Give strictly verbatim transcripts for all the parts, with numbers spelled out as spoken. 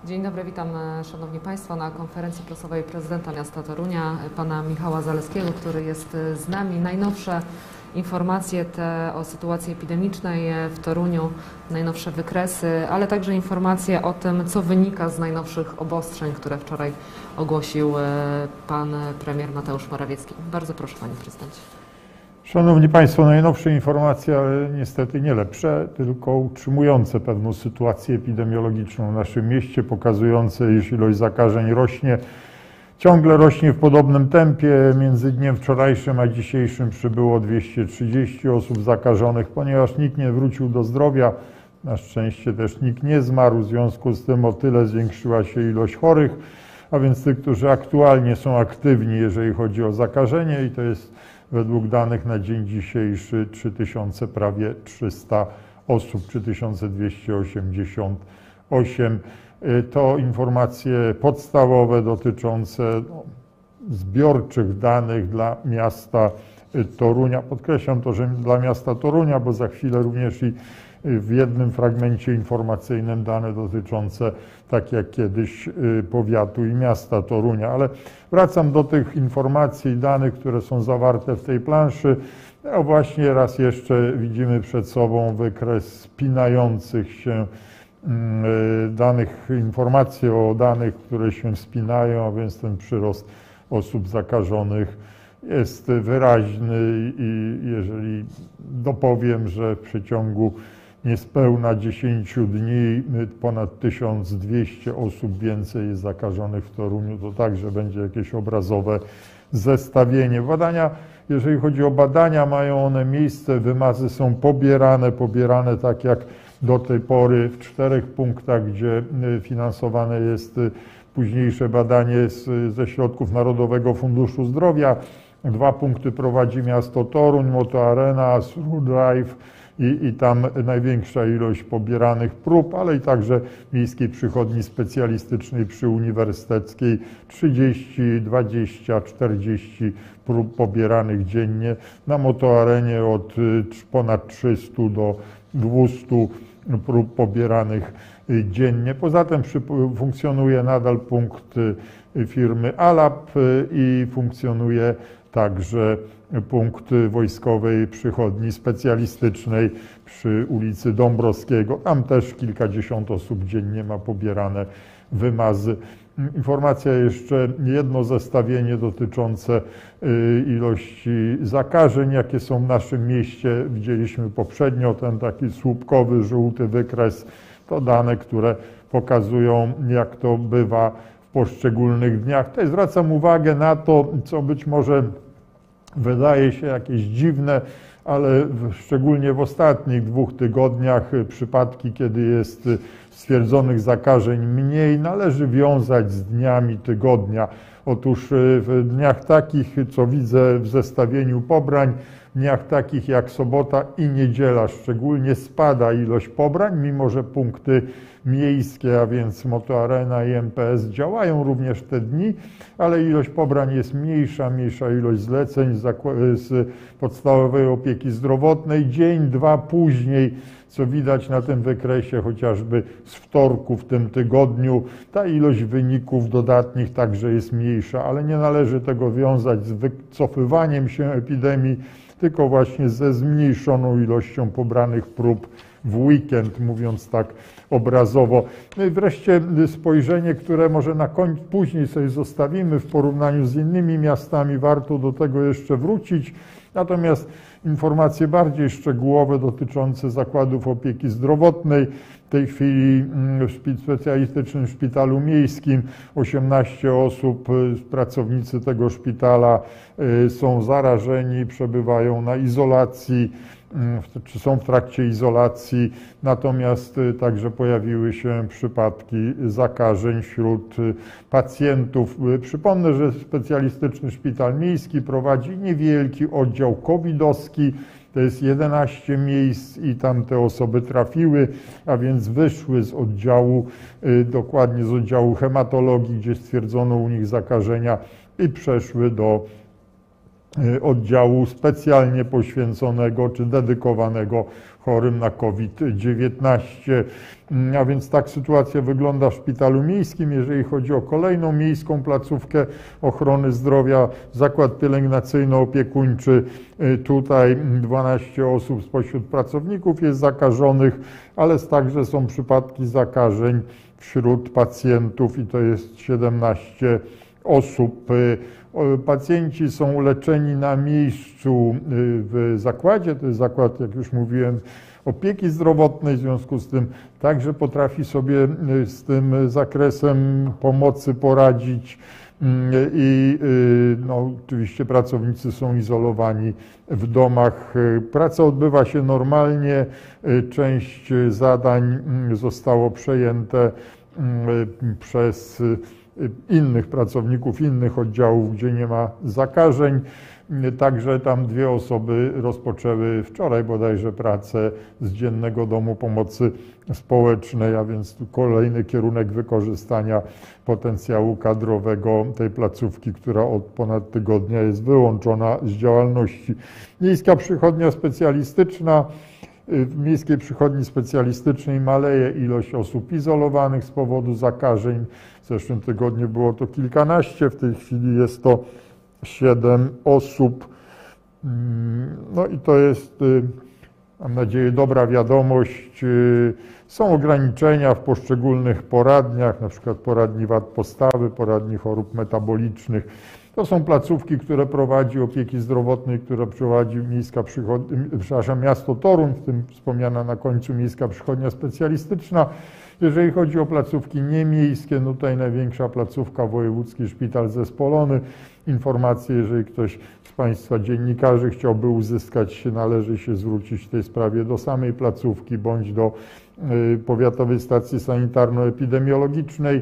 Dzień dobry, witam Szanowni Państwo na konferencji prasowej prezydenta miasta Torunia, pana Michała Zaleskiego, który jest z nami. Najnowsze informacje te o sytuacji epidemicznej w Toruniu, najnowsze wykresy, ale także informacje o tym, co wynika z najnowszych obostrzeń, które wczoraj ogłosił pan premier Mateusz Morawiecki. Bardzo proszę, panie prezydencie. Szanowni Państwo, najnowsze informacje, ale niestety nie lepsze, tylko utrzymujące pewną sytuację epidemiologiczną w naszym mieście, pokazujące, iż ilość zakażeń rośnie, ciągle rośnie w podobnym tempie. Między dniem wczorajszym a dzisiejszym przybyło dwieście trzydzieści osób zakażonych, ponieważ nikt nie wrócił do zdrowia. Na szczęście też nikt nie zmarł, w związku z tym o tyle zwiększyła się ilość chorych, a więc tych, którzy aktualnie są aktywni, jeżeli chodzi o zakażenie, i to jest według danych na dzień dzisiejszy trzy tysiące prawie trzysta osób, trzy tysiące dwieście osiemdziesiąt osiem. To informacje podstawowe dotyczące no, zbiorczych danych dla miasta Torunia. Podkreślam to, że dla miasta Torunia, bo za chwilę również i w jednym fragmencie informacyjnym dane dotyczące, tak jak kiedyś, powiatu i miasta Torunia. Ale wracam do tych informacji i danych, które są zawarte w tej planszy. No właśnie raz jeszcze widzimy przed sobą wykres spinających się danych, informacji o danych, które się spinają, a więc ten przyrost osób zakażonych jest wyraźny i jeżeli dopowiem, że w przeciągu niespełna dziesięciu dni ponad tysiąc dwieście osób więcej jest zakażonych w Toruniu, to także będzie jakieś obrazowe zestawienie. Badania, jeżeli chodzi o badania, mają one miejsce, wymazy są pobierane, pobierane tak jak do tej pory w czterech punktach, gdzie finansowane jest późniejsze badanie z, ze środków Narodowego Funduszu Zdrowia. Dwa punkty prowadzi miasto Toruń, Moto Arena, Through Drive i, i tam największa ilość pobieranych prób, ale i także Miejskiej Przychodni Specjalistycznej przy Uniwersyteckiej trzydzieści, dwadzieścia, czterdzieści prób pobieranych dziennie. Na Moto Arenie od ponad trzystu do dwustu prób pobieranych dziennie. Poza tym funkcjonuje nadal punkt firmy Alap i funkcjonuje także punkt Wojskowej Przychodni Specjalistycznej przy ulicy Dąbrowskiego. Tam też kilkadziesiąt osób dziennie ma pobierane wymazy. Informacja jeszcze, jedno zestawienie dotyczące ilości zakażeń, jakie są w naszym mieście. Widzieliśmy poprzednio ten taki słupkowy, żółty wykres. To dane, które pokazują, jak to bywa w poszczególnych dniach. Tutaj zwracam uwagę na to, co być może wydaje się jakieś dziwne, ale szczególnie w ostatnich dwóch tygodniach przypadki, kiedy jest stwierdzonych zakażeń mniej, należy wiązać z dniami tygodnia. Otóż w dniach takich, co widzę w zestawieniu pobrań, w dniach takich jak sobota i niedziela szczególnie spada ilość pobrań, mimo że punkty miejskie, a więc Moto Arena i M P S działają również w te dni, ale ilość pobrań jest mniejsza, mniejsza ilość zleceń z podstawowej opieki zdrowotnej. Dzień, dwa później, co widać na tym wykresie, chociażby z wtorku w tym tygodniu, ta ilość wyników dodatnich także jest mniejsza, ale nie należy tego wiązać z wycofywaniem się epidemii, tylko właśnie ze zmniejszoną ilością pobranych prób w weekend, mówiąc tak obrazowo. No i wreszcie spojrzenie, które może na końcu, później sobie zostawimy w porównaniu z innymi miastami, warto do tego jeszcze wrócić. Natomiast informacje bardziej szczegółowe dotyczące zakładów opieki zdrowotnej. W tej chwili w specjalistycznym szpitalu miejskim osiemnaście osób, pracownicy tego szpitala są zarażeni, przebywają na izolacji, czy są w trakcie izolacji, natomiast także pojawiły się przypadki zakażeń wśród pacjentów. Przypomnę, że specjalistyczny szpital miejski prowadzi niewielki oddział covidowski, to jest jedenaście miejsc i tam te osoby trafiły, a więc wyszły z oddziału, dokładnie z oddziału hematologii, gdzie stwierdzono u nich zakażenia i przeszły do oddziału specjalnie poświęconego czy dedykowanego chorym na COVID dziewiętnaście. A więc tak sytuacja wygląda w szpitalu miejskim. Jeżeli chodzi o kolejną miejską placówkę ochrony zdrowia, zakład pielęgnacyjno-opiekuńczy, tutaj dwanaście osób spośród pracowników jest zakażonych, ale także są przypadki zakażeń wśród pacjentów i to jest siedemnaście osób. Pacjenci są leczeni na miejscu w zakładzie, to jest zakład, jak już mówiłem, opieki zdrowotnej, w związku z tym także potrafi sobie z tym zakresem pomocy poradzić i no, oczywiście pracownicy są izolowani w domach. Praca odbywa się normalnie, część zadań zostało przejęte przez innych pracowników, innych oddziałów, gdzie nie ma zakażeń. Także tam dwie osoby rozpoczęły wczoraj bodajże pracę z Dziennego Domu Pomocy Społecznej, a więc tu kolejny kierunek wykorzystania potencjału kadrowego tej placówki, która od ponad tygodnia jest wyłączona z działalności. Miejska Przychodnia Specjalistyczna. W Miejskiej Przychodni Specjalistycznej maleje ilość osób izolowanych z powodu zakażeń. W zeszłym tygodniu było to kilkanaście, w tej chwili jest to siedem osób. No i to jest, mam nadzieję, dobra wiadomość. Są ograniczenia w poszczególnych poradniach, na przykład poradni wad postawy, poradni chorób metabolicznych. To są placówki, które prowadzi opieki zdrowotnej, które prowadzi Miejska Przychodnia, przepraszam, miasto Toruń, w tym wspomniana na końcu Miejska Przychodnia Specjalistyczna. Jeżeli chodzi o placówki niemiejskie, no tutaj największa placówka, Wojewódzki Szpital Zespolony. Informacje, jeżeli ktoś z Państwa dziennikarzy chciałby uzyskać, należy się zwrócić w tej sprawie do samej placówki bądź do Powiatowej Stacji Sanitarno-Epidemiologicznej.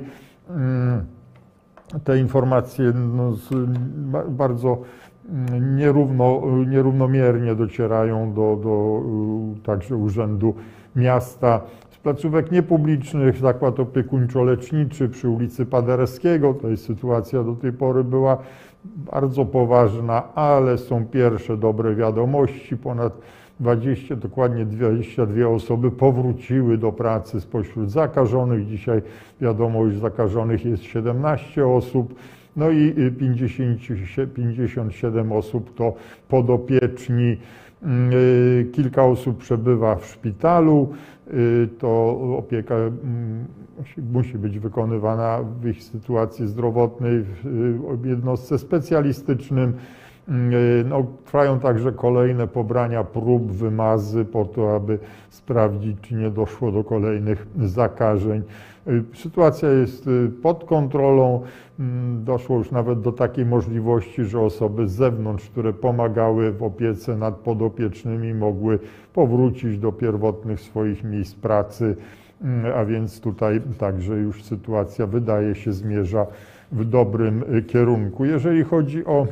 Te informacje no, bardzo nierówno, nierównomiernie docierają do, do także Urzędu Miasta. Z placówek niepublicznych zakład opiekuńczo-leczniczy przy ulicy Paderewskiego, to jest sytuacja do tej pory była bardzo poważna, ale są pierwsze dobre wiadomości. Ponad dwadzieścia, dokładnie dwadzieścia dwie osoby powróciły do pracy spośród zakażonych. Dzisiaj wiadomość, zakażonych jest siedemnaście osób. No i pięćdziesiąt siedem osób to podopieczni. Kilka osób przebywa w szpitalu. To opieka musi być wykonywana w ich sytuacji zdrowotnej w jednostce specjalistycznym. No, trwają także kolejne pobrania prób, wymazy po to, aby sprawdzić, czy nie doszło do kolejnych zakażeń. Sytuacja jest pod kontrolą. Doszło już nawet do takiej możliwości, że osoby z zewnątrz, które pomagały w opiece nad podopiecznymi, mogły powrócić do pierwotnych swoich miejsc pracy, a więc tutaj także już sytuacja, wydaje się, zmierza w dobrym kierunku. Jeżeli chodzi o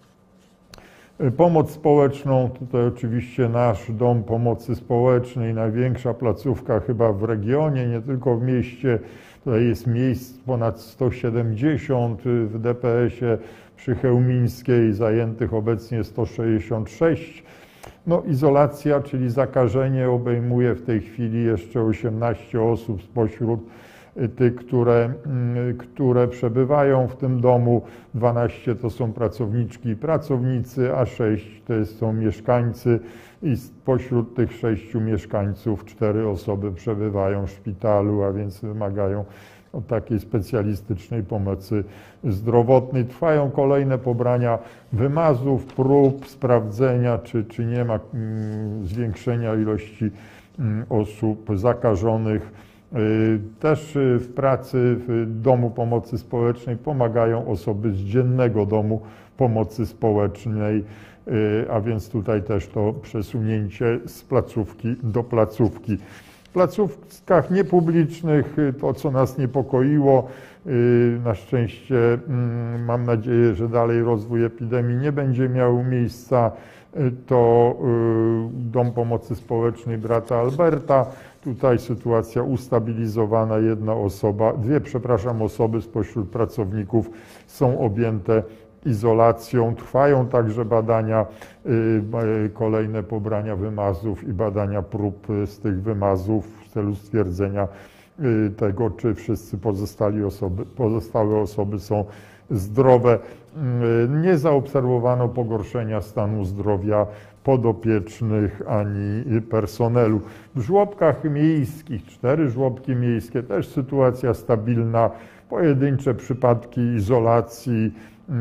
pomoc społeczną, tutaj oczywiście nasz Dom Pomocy Społecznej, największa placówka chyba w regionie, nie tylko w mieście. Tutaj jest miejsc ponad sto siedemdziesiąt, w D P S-ie przy Chełmińskiej zajętych obecnie sto sześćdziesiąt sześć. No, izolacja, czyli zakażenie, obejmuje w tej chwili jeszcze osiemnaście osób spośród tych, które, które przebywają w tym domu. dwanaście to są pracowniczki i pracownicy, a sześć to są mieszkańcy i spośród tych sześciu mieszkańców cztery osoby przebywają w szpitalu, a więc wymagają takiej specjalistycznej pomocy zdrowotnej. Trwają kolejne pobrania wymazów, prób, sprawdzenia, czy, czy nie ma zwiększenia ilości osób zakażonych. Też w pracy w Domu Pomocy Społecznej pomagają osoby z Dziennego Domu Pomocy Społecznej, a więc tutaj też to przesunięcie z placówki do placówki. W placówkach niepublicznych to, co nas niepokoiło, na szczęście mam nadzieję, że dalej rozwój epidemii nie będzie miał miejsca, to Dom Pomocy Społecznej brata Alberta. Tutaj sytuacja ustabilizowana, jedna osoba, dwie, przepraszam, osoby spośród pracowników są objęte izolacją. Trwają także badania, kolejne pobrania wymazów i badania prób z tych wymazów w celu stwierdzenia tego, czy wszyscy pozostali osoby, pozostałe osoby są zdrowe. Nie zaobserwowano pogorszenia stanu zdrowia podopiecznych ani personelu. W żłobkach miejskich, cztery żłobki miejskie, też sytuacja stabilna, pojedyncze przypadki izolacji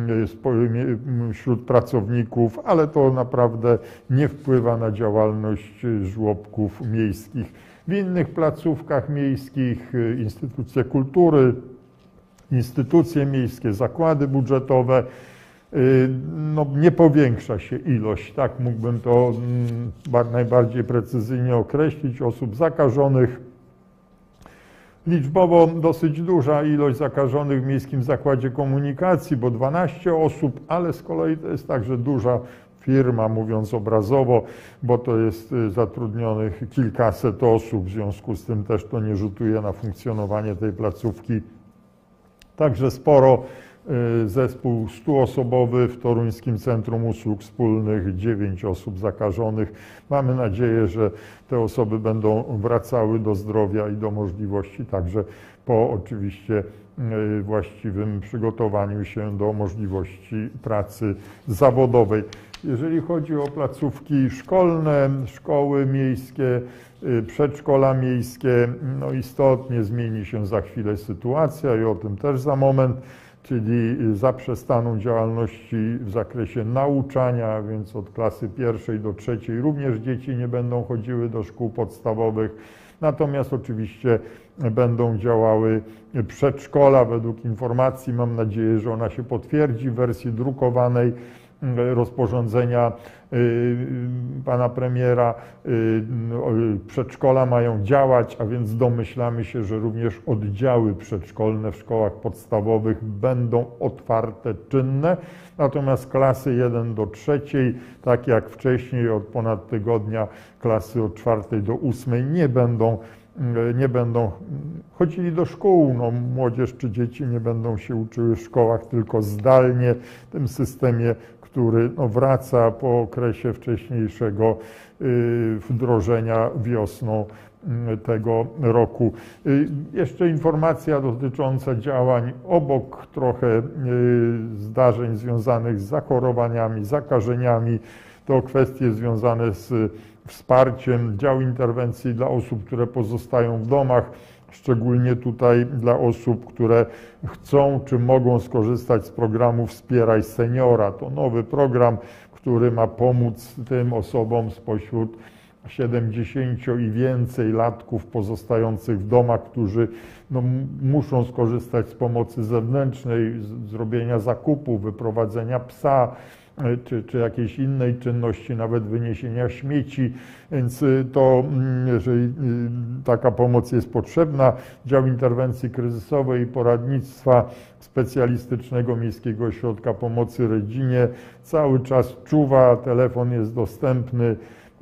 wśród pracowników, ale to naprawdę nie wpływa na działalność żłobków miejskich. W innych placówkach miejskich, instytucje kultury, instytucje miejskie, zakłady budżetowe, no, nie powiększa się ilość, tak mógłbym to najbardziej precyzyjnie określić, osób zakażonych. Liczbowo dosyć duża ilość zakażonych w Miejskim Zakładzie Komunikacji, bo dwanaście osób, ale z kolei to jest także duża firma, mówiąc obrazowo, bo to jest zatrudnionych kilkaset osób, w związku z tym też to nie rzutuje na funkcjonowanie tej placówki. Także sporo, zespół stuosobowy w Toruńskim Centrum Usług Wspólnych, dziewięć osób zakażonych. Mamy nadzieję, że te osoby będą wracały do zdrowia i do możliwości, także po oczywiście właściwym przygotowaniu się do możliwości pracy zawodowej. Jeżeli chodzi o placówki szkolne, szkoły miejskie, przedszkola miejskie, no istotnie zmieni się za chwilę sytuacja i o tym też za moment, czyli zaprzestaną działalności w zakresie nauczania, więc od klasy pierwszej do trzeciej również dzieci nie będą chodziły do szkół podstawowych. Natomiast oczywiście będą działały przedszkola. Według informacji, mam nadzieję, że ona się potwierdzi w wersji drukowanej rozporządzenia pana premiera, przedszkola mają działać, a więc domyślamy się, że również oddziały przedszkolne w szkołach podstawowych będą otwarte, czynne. Natomiast klasy jeden do trzeciej, tak jak wcześniej od ponad tygodnia klasy od czwartej do ósmej nie będą nie będą chodzili do szkół, no, młodzież czy dzieci nie będą się uczyły w szkołach, tylko zdalnie w tym systemie, który no, wraca po okresie wcześniejszego wdrożenia wiosną tego roku. Jeszcze informacja dotycząca działań obok trochę zdarzeń związanych z zachorowaniami, zakażeniami. To kwestie związane z wsparciem, dział interwencji dla osób, które pozostają w domach, szczególnie tutaj dla osób, które chcą czy mogą skorzystać z programu Wspieraj Seniora. To nowy program, który ma pomóc tym osobom spośród siedemdziesięciu i więcej latków pozostających w domach, którzy no, muszą skorzystać z pomocy zewnętrznej, z zrobienia zakupów, wyprowadzenia psa, Czy, czy jakiejś innej czynności, nawet wyniesienia śmieci, więc to, jeżeli taka pomoc jest potrzebna, dział interwencji kryzysowej i poradnictwa specjalistycznego Miejskiego Ośrodka Pomocy Rodzinie cały czas czuwa, telefon jest dostępny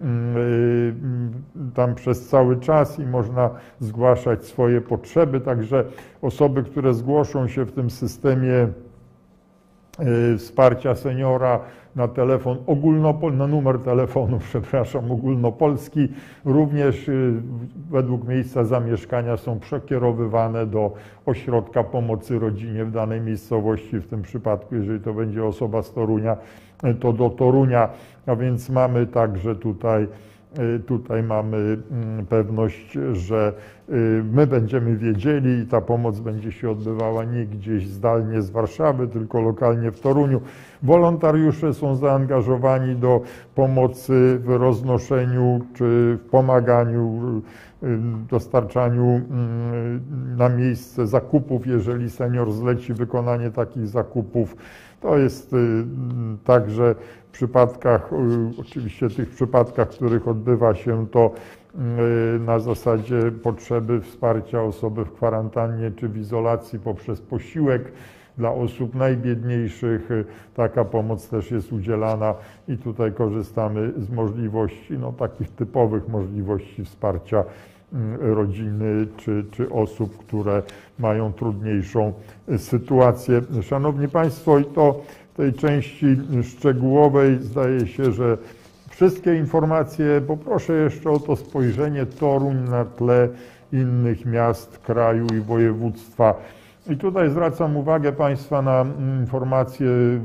tam przez cały czas i można zgłaszać swoje potrzeby, także osoby, które zgłoszą się w tym systemie wsparcia seniora na telefon ogólnopolski, na numer telefonu, przepraszam, ogólnopolski, również według miejsca zamieszkania są przekierowywane do ośrodka pomocy rodzinie w danej miejscowości. W tym przypadku, jeżeli to będzie osoba z Torunia, to do Torunia, a więc mamy także tutaj Tutaj mamy pewność, że my będziemy wiedzieli i ta pomoc będzie się odbywała nie gdzieś zdalnie z Warszawy, tylko lokalnie w Toruniu. Wolontariusze są zaangażowani do pomocy w roznoszeniu czy w pomaganiu, dostarczaniu na miejsce zakupów, jeżeli senior zleci wykonanie takich zakupów. To jest także w przypadkach, oczywiście tych przypadkach, w których odbywa się to na zasadzie potrzeby wsparcia osoby w kwarantannie czy w izolacji poprzez posiłek dla osób najbiedniejszych. Taka pomoc też jest udzielana i tutaj korzystamy z możliwości, no takich typowych możliwości wsparcia rodziny czy, czy osób, które mają trudniejszą sytuację. Szanowni Państwo, i to w tej części szczegółowej zdaje się, że wszystkie informacje. Poproszę jeszcze o to spojrzenie Toruń na tle innych miast kraju i województwa. I tutaj zwracam uwagę Państwa na informacje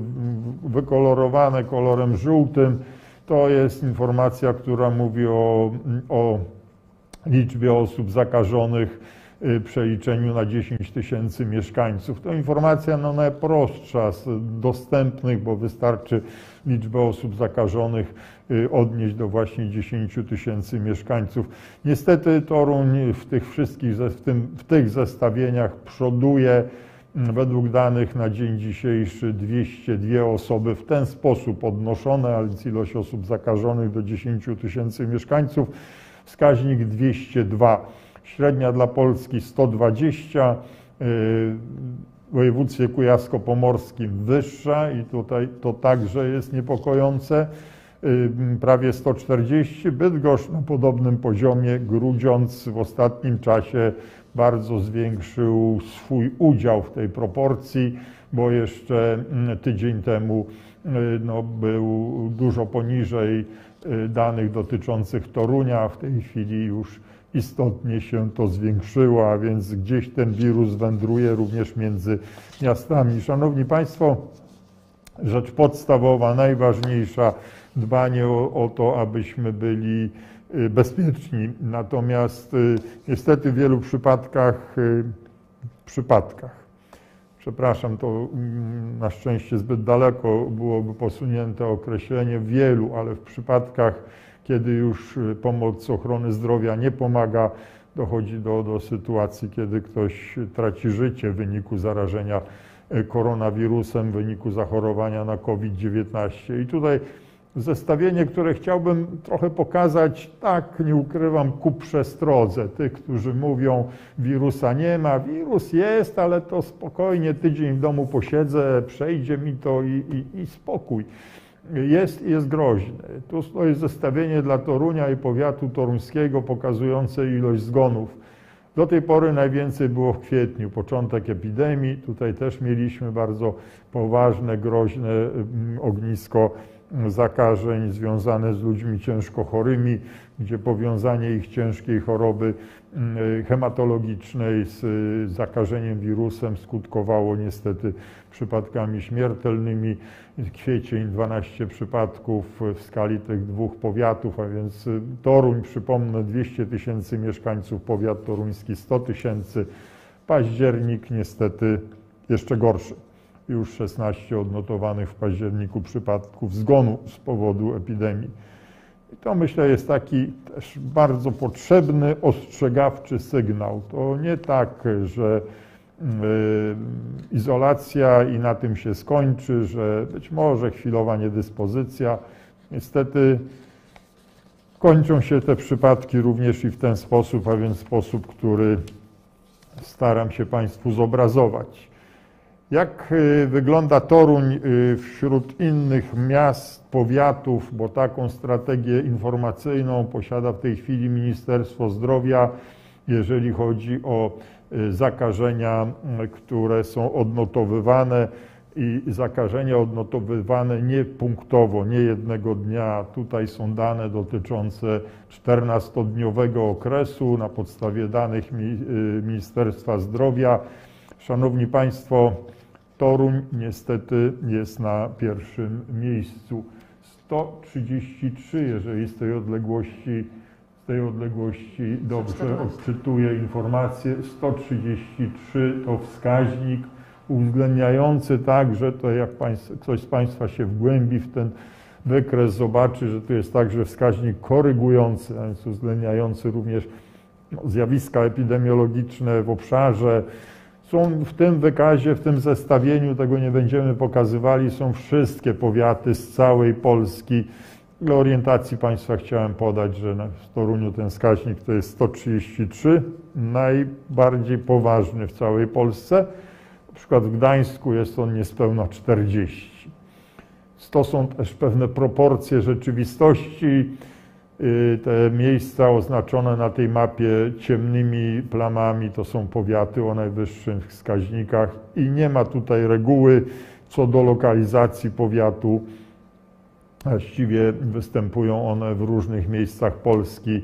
wykolorowane kolorem żółtym. To jest informacja, która mówi o, o liczbie osób zakażonych w przeliczeniu na dziesięć tysięcy mieszkańców. To informacja no, najprostsza z dostępnych, bo wystarczy liczbę osób zakażonych odnieść do właśnie dziesięć tysięcy mieszkańców. Niestety Toruń w tych wszystkich, w, tym, w tych zestawieniach przoduje. Według danych na dzień dzisiejszy dwieście dwie osoby w ten sposób odnoszone, a więc ilość osób zakażonych do dziesięć tysięcy mieszkańców, wskaźnik dwieście dwa. Średnia dla Polski sto dwadzieścia, w województwie kujawsko-pomorskim wyższa i tutaj to także jest niepokojące, prawie sto czterdzieści. Bydgoszcz na podobnym poziomie, Grudziądz w ostatnim czasie bardzo zwiększył swój udział w tej proporcji, bo jeszcze tydzień temu no, był dużo poniżej danych dotyczących Torunia, a w tej chwili już istotnie się to zwiększyło, a więc gdzieś ten wirus wędruje również między miastami. Szanowni Państwo, rzecz podstawowa, najważniejsza, dbanie o, o to, abyśmy byli bezpieczni. Natomiast niestety w wielu przypadkach, przypadkach, przepraszam, to na szczęście zbyt daleko byłoby posunięte określenie wielu, ale w przypadkach, kiedy już pomoc ochrony zdrowia nie pomaga, dochodzi do, do sytuacji, kiedy ktoś traci życie w wyniku zarażenia koronawirusem, w wyniku zachorowania na COVID dziewiętnaście. I tutaj zestawienie, które chciałbym trochę pokazać, tak, nie ukrywam, ku przestrodze tych, którzy mówią, wirusa nie ma. Wirus jest, ale to spokojnie, tydzień w domu posiedzę, przejdzie mi to i, i, i spokój. Jest, jest groźny. Tu jest zestawienie dla Torunia i powiatu toruńskiego pokazujące ilość zgonów. Do tej pory najwięcej było w kwietniu, początek epidemii. Tutaj też mieliśmy bardzo poważne, groźne ognisko zakażeń związane z ludźmi ciężko chorymi, gdzie powiązanie ich ciężkiej choroby hematologicznej z zakażeniem wirusem skutkowało niestety przypadkami śmiertelnymi. Kwiecień dwanaście przypadków w skali tych dwóch powiatów, a więc Toruń, przypomnę, dwieście tysięcy mieszkańców, powiat toruński sto tysięcy. Październik niestety jeszcze gorszy. Już szesnaście odnotowanych w październiku przypadków zgonu z powodu epidemii. I to myślę jest taki też bardzo potrzebny, ostrzegawczy sygnał. To nie tak, że y, izolacja i na tym się skończy, że być może chwilowa niedyspozycja. Niestety kończą się te przypadki również i w ten sposób, a więc sposób, który staram się Państwu zobrazować. Jak wygląda Toruń wśród innych miast, powiatów, bo taką strategię informacyjną posiada w tej chwili Ministerstwo Zdrowia, jeżeli chodzi o zakażenia, które są odnotowywane i zakażenia odnotowywane nie punktowo, nie jednego dnia. Tutaj są dane dotyczące czternastodniowego okresu na podstawie danych Ministerstwa Zdrowia. Szanowni Państwo, Toruń niestety jest na pierwszym miejscu. sto trzydzieści trzy, jeżeli z tej odległości, z tej odległości dobrze odczytuję informację, sto trzydzieści trzy to wskaźnik uwzględniający tak, że to jak państw, ktoś z Państwa się wgłębi w ten wykres, zobaczy, że tu jest także wskaźnik korygujący, a więc uwzględniający również no, zjawiska epidemiologiczne w obszarze. Są w tym wykazie, w tym zestawieniu, tego nie będziemy pokazywali, są wszystkie powiaty z całej Polski. Dla orientacji Państwa chciałem podać, że w Toruniu ten wskaźnik to jest sto trzydzieści trzy, najbardziej poważny w całej Polsce. Na przykład w Gdańsku jest on niespełna czterdzieści. To są też pewne proporcje rzeczywistości. Te miejsca oznaczone na tej mapie ciemnymi plamami to są powiaty o najwyższych wskaźnikach i nie ma tutaj reguły, Co do lokalizacji powiatu, właściwie występują one w różnych miejscach Polski.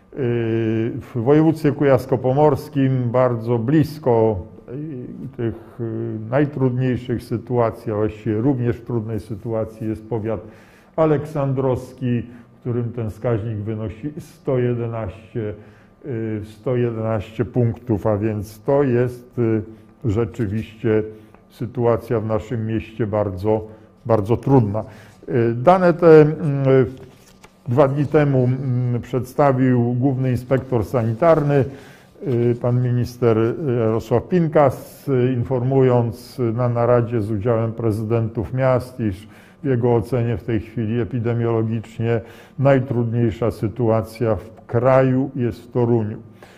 W województwie kujawsko-pomorskim bardzo blisko tych najtrudniejszych sytuacji, a właściwie również w trudnej sytuacji jest powiat aleksandrowski, w którym ten wskaźnik wynosi sto jedenaście, sto jedenaście punktów, a więc to jest rzeczywiście sytuacja w naszym mieście bardzo, bardzo trudna. Dane te dwa dni temu przedstawił główny inspektor sanitarny, pan minister Jarosław Pinkas, informując na naradzie z udziałem prezydentów miast, iż w jego ocenie w tej chwili epidemiologicznie najtrudniejsza sytuacja w kraju jest w Toruniu.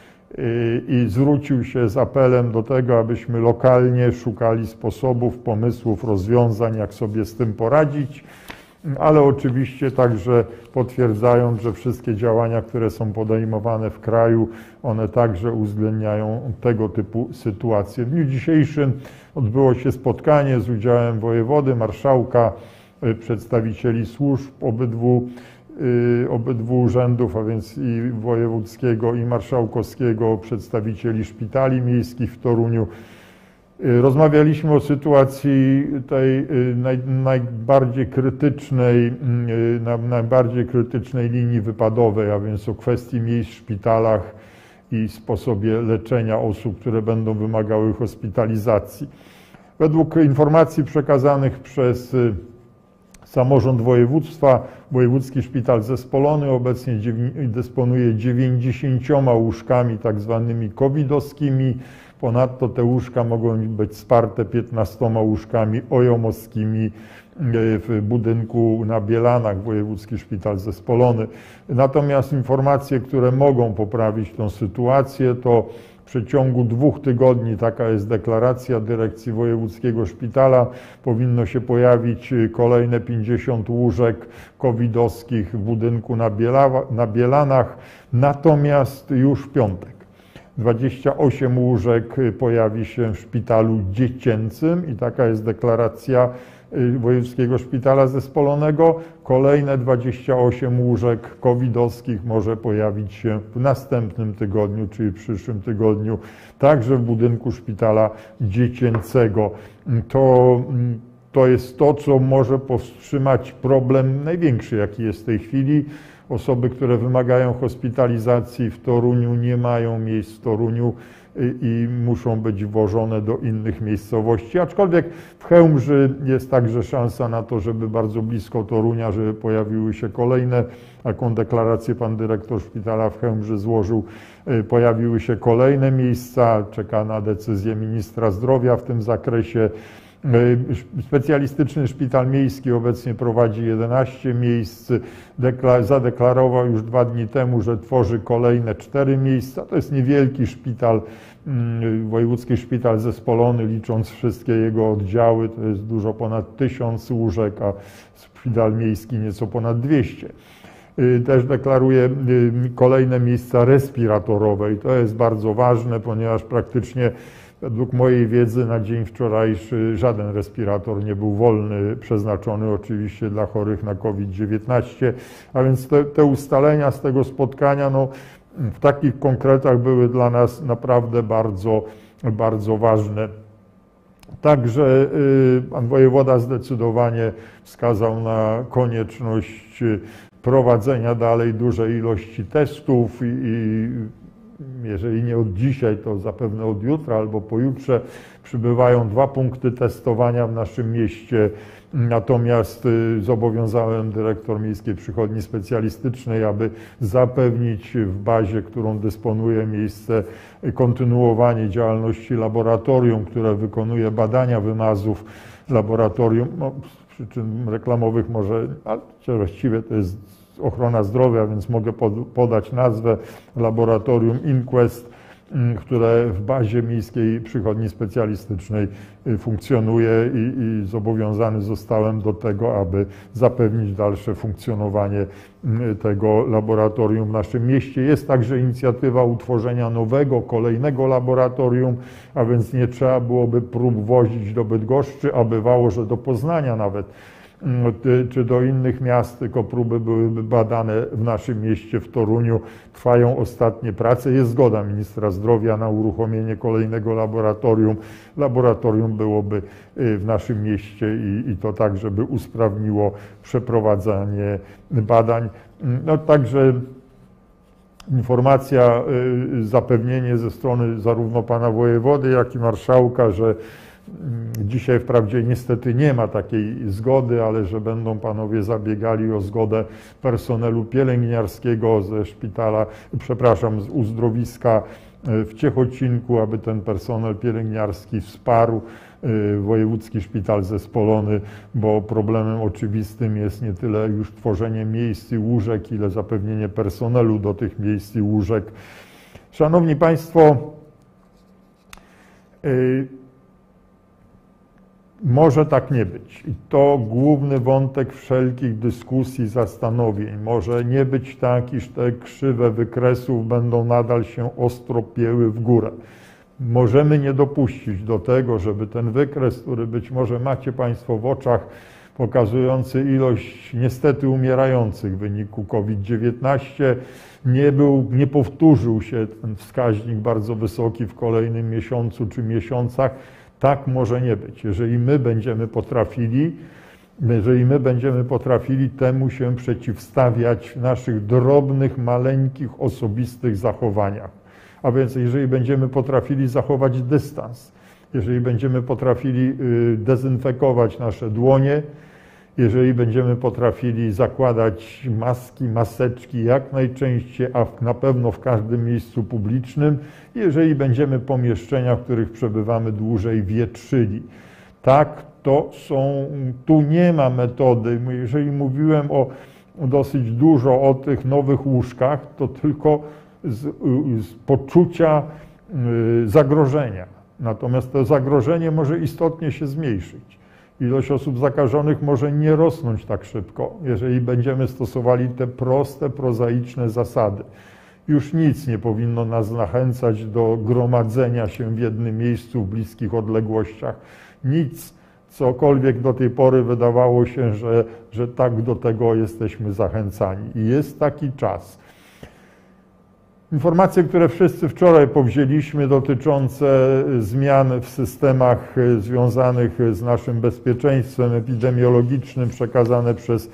I zwrócił się z apelem do tego, abyśmy lokalnie szukali sposobów, pomysłów, rozwiązań, jak sobie z tym poradzić, ale oczywiście także potwierdzając, że wszystkie działania, które są podejmowane w kraju, one także uwzględniają tego typu sytuacje. W dniu dzisiejszym odbyło się spotkanie z udziałem wojewody, marszałka, przedstawicieli służb obydwu, obydwu urzędów, a więc i wojewódzkiego, i marszałkowskiego, przedstawicieli szpitali miejskich w Toruniu. Rozmawialiśmy o sytuacji tej naj, najbardziej krytycznej, najbardziej krytycznej linii wypadowej, a więc o kwestii miejsc w szpitalach i sposobie leczenia osób, które będą wymagały hospitalizacji. Według informacji przekazanych przez samorząd województwa, Wojewódzki Szpital Zespolony obecnie dysponuje dziewięćdziesięcioma łóżkami tak zwanymi covidowskimi. Ponadto te łóżka mogą być wsparte piętnastoma łóżkami ojomowskimi w budynku na Bielanach, Wojewódzki Szpital Zespolony. Natomiast informacje, które mogą poprawić tę sytuację, to w przeciągu dwóch tygodni, taka jest deklaracja dyrekcji Wojewódzkiego Szpitala, powinno się pojawić kolejne pięćdziesiąt łóżek covidowskich w budynku na, Biela, na Bielanach, natomiast już w piątek dwadzieścia osiem łóżek pojawi się w szpitalu dziecięcym i taka jest deklaracja Wojewódzkiego Szpitala Zespolonego. Kolejne dwadzieścia osiem łóżek covidowskich może pojawić się w następnym tygodniu, czyli w przyszłym tygodniu, także w budynku szpitala dziecięcego. To, to jest to, co może powstrzymać problem największy, jaki jest w tej chwili. Osoby, które wymagają hospitalizacji w Toruniu, nie mają miejsc w Toruniu i, i muszą być wwożone do innych miejscowości. Aczkolwiek w Chełmży jest także szansa na to, żeby bardzo blisko Torunia, żeby pojawiły się kolejne, taką deklarację pan dyrektor szpitala w Chełmży złożył, pojawiły się kolejne miejsca, czeka na decyzję ministra zdrowia w tym zakresie. Specjalistyczny Szpital Miejski obecnie prowadzi jedenaście miejsc, Dekla- zadeklarował już dwa dni temu, że tworzy kolejne cztery miejsca. To jest niewielki szpital, Wojewódzki Szpital Zespolony, licząc wszystkie jego oddziały, to jest dużo ponad tysiąc łóżek, a Szpital Miejski nieco ponad dwieście. Też deklaruje kolejne miejsca respiratorowe i to jest bardzo ważne, ponieważ praktycznie według mojej wiedzy na dzień wczorajszy żaden respirator nie był wolny, przeznaczony oczywiście dla chorych na COVID dziewiętnaście, a więc te, te ustalenia z tego spotkania no, w takich konkretach były dla nas naprawdę bardzo, bardzo ważne. Także pan wojewoda zdecydowanie wskazał na konieczność prowadzenia dalej dużej ilości testów i, i jeżeli nie od dzisiaj, to zapewne od jutra albo pojutrze przybywają dwa punkty testowania w naszym mieście. Natomiast zobowiązałem dyrektor Miejskiej Przychodni Specjalistycznej, aby zapewnić w bazie, którą dysponuje miejsce, kontynuowanie działalności laboratorium, które wykonuje badania wymazów. Laboratorium, no, z przyczyn reklamowych może, ale właściwie to jest ochrona zdrowia, więc mogę podać nazwę Laboratorium Inquest. które w bazie Miejskiej Przychodni Specjalistycznej funkcjonuje i, i zobowiązany zostałem do tego, aby zapewnić dalsze funkcjonowanie tego laboratorium w naszym mieście. Jest także inicjatywa utworzenia nowego, kolejnego laboratorium, a więc nie trzeba byłoby prób wozić do Bydgoszczy, a bywało, że do Poznania nawet, czy do innych miast, tylko próby byłyby badane w naszym mieście, w Toruniu. Trwają ostatnie prace. Jest zgoda ministra zdrowia na uruchomienie kolejnego laboratorium. Laboratorium byłoby w naszym mieście i, i to tak, żeby usprawniło przeprowadzanie badań. No także informacja, zapewnienie ze strony zarówno pana wojewody, jak i marszałka, że dzisiaj wprawdzie niestety nie ma takiej zgody, ale że będą panowie zabiegali o zgodę personelu pielęgniarskiego ze szpitala, przepraszam, z uzdrowiska w Ciechocinku, aby ten personel pielęgniarski wsparł wojewódzki szpital zespolony, bo problemem oczywistym jest nie tyle już tworzenie miejsc i łóżek, ile zapewnienie personelu do tych miejsc i łóżek. Szanowni Państwo, może tak nie być. I to główny wątek wszelkich dyskusji, zastanowień. Może nie być tak, iż te krzywe wykresów będą nadal się ostro pieły w górę. Możemy nie dopuścić do tego, żeby ten wykres, który być może macie Państwo w oczach, pokazujący ilość niestety umierających w wyniku COVID dziewiętnaście, nie był, nie powtórzył się ten wskaźnik bardzo wysoki w kolejnym miesiącu czy miesiącach. Tak może nie być. Jeżeli my będziemy potrafili, jeżeli my będziemy potrafili temu się przeciwstawiać w naszych drobnych, maleńkich, osobistych zachowaniach. A więc jeżeli będziemy potrafili zachować dystans, jeżeli będziemy potrafili dezynfekować nasze dłonie, jeżeli będziemy potrafili zakładać maski, maseczki jak najczęściej, a na pewno w każdym miejscu publicznym, jeżeli będziemy pomieszczenia, w których przebywamy dłużej, wietrzyli. Tak, to są, tu nie ma metody. Jeżeli mówiłem o dosyć dużo o tych nowych łóżkach, to tylko z, z poczucia zagrożenia. Natomiast to zagrożenie może istotnie się zmniejszyć. Ilość osób zakażonych może nie rosnąć tak szybko, jeżeli będziemy stosowali te proste, prozaiczne zasady. Już nic nie powinno nas zachęcać do gromadzenia się w jednym miejscu w bliskich odległościach. Nic, cokolwiek do tej pory wydawało się, że, że tak do tego jesteśmy zachęcani. I jest taki czas. Informacje, które wszyscy wczoraj powzięliśmy, dotyczące zmian w systemach związanych z naszym bezpieczeństwem epidemiologicznym, przekazane przez,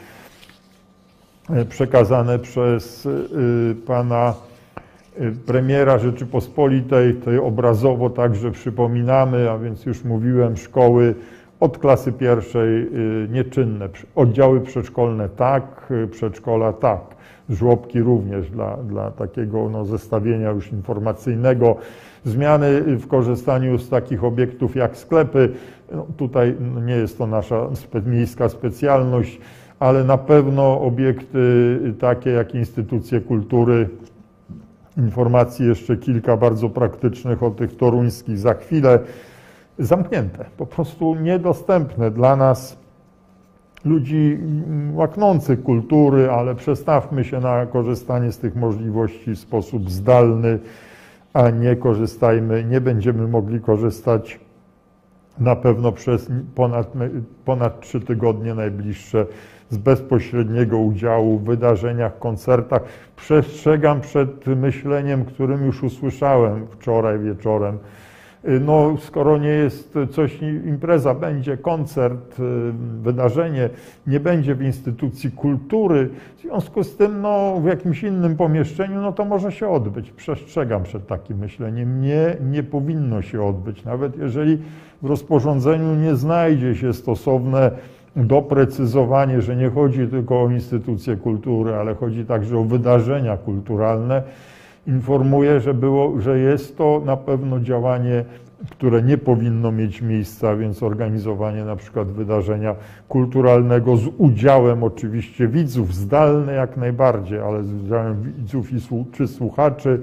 przekazane przez pana premiera Rzeczypospolitej, tutaj obrazowo także przypominamy, a więc już mówiłem, szkoły od klasy pierwszej nieczynne, oddziały przedszkolne tak, przedszkola tak. Żłobki również dla, dla takiego no, zestawienia już informacyjnego. Zmiany w korzystaniu z takich obiektów jak sklepy. No, tutaj no, nie jest to nasza spe, miejska specjalność, ale na pewno obiekty takie jak instytucje kultury. Informacji jeszcze kilka bardzo praktycznych o tych toruńskich za chwilę. Zamknięte, po prostu niedostępne dla nas, ludzi łaknących kultury, ale przestawmy się na korzystanie z tych możliwości w sposób zdalny, a nie korzystajmy, nie będziemy mogli korzystać na pewno przez ponad, ponad trzy tygodnie najbliższe z bezpośredniego udziału w wydarzeniach, koncertach. Przestrzegam przed myśleniem, którym już usłyszałem wczoraj wieczorem. No, skoro nie jest coś, impreza, będzie koncert, wydarzenie, nie będzie w instytucji kultury, w związku z tym no, w jakimś innym pomieszczeniu, no to może się odbyć. Przestrzegam przed takim myśleniem. Nie, nie powinno się odbyć, nawet jeżeli w rozporządzeniu nie znajdzie się stosowne doprecyzowanie, że nie chodzi tylko o instytucje kultury, ale chodzi także o wydarzenia kulturalne. Informuję, że, było, że jest to na pewno działanie, które nie powinno mieć miejsca, więc organizowanie na przykład wydarzenia kulturalnego z udziałem oczywiście widzów, zdalne jak najbardziej, ale z udziałem widzów i czy słuchaczy,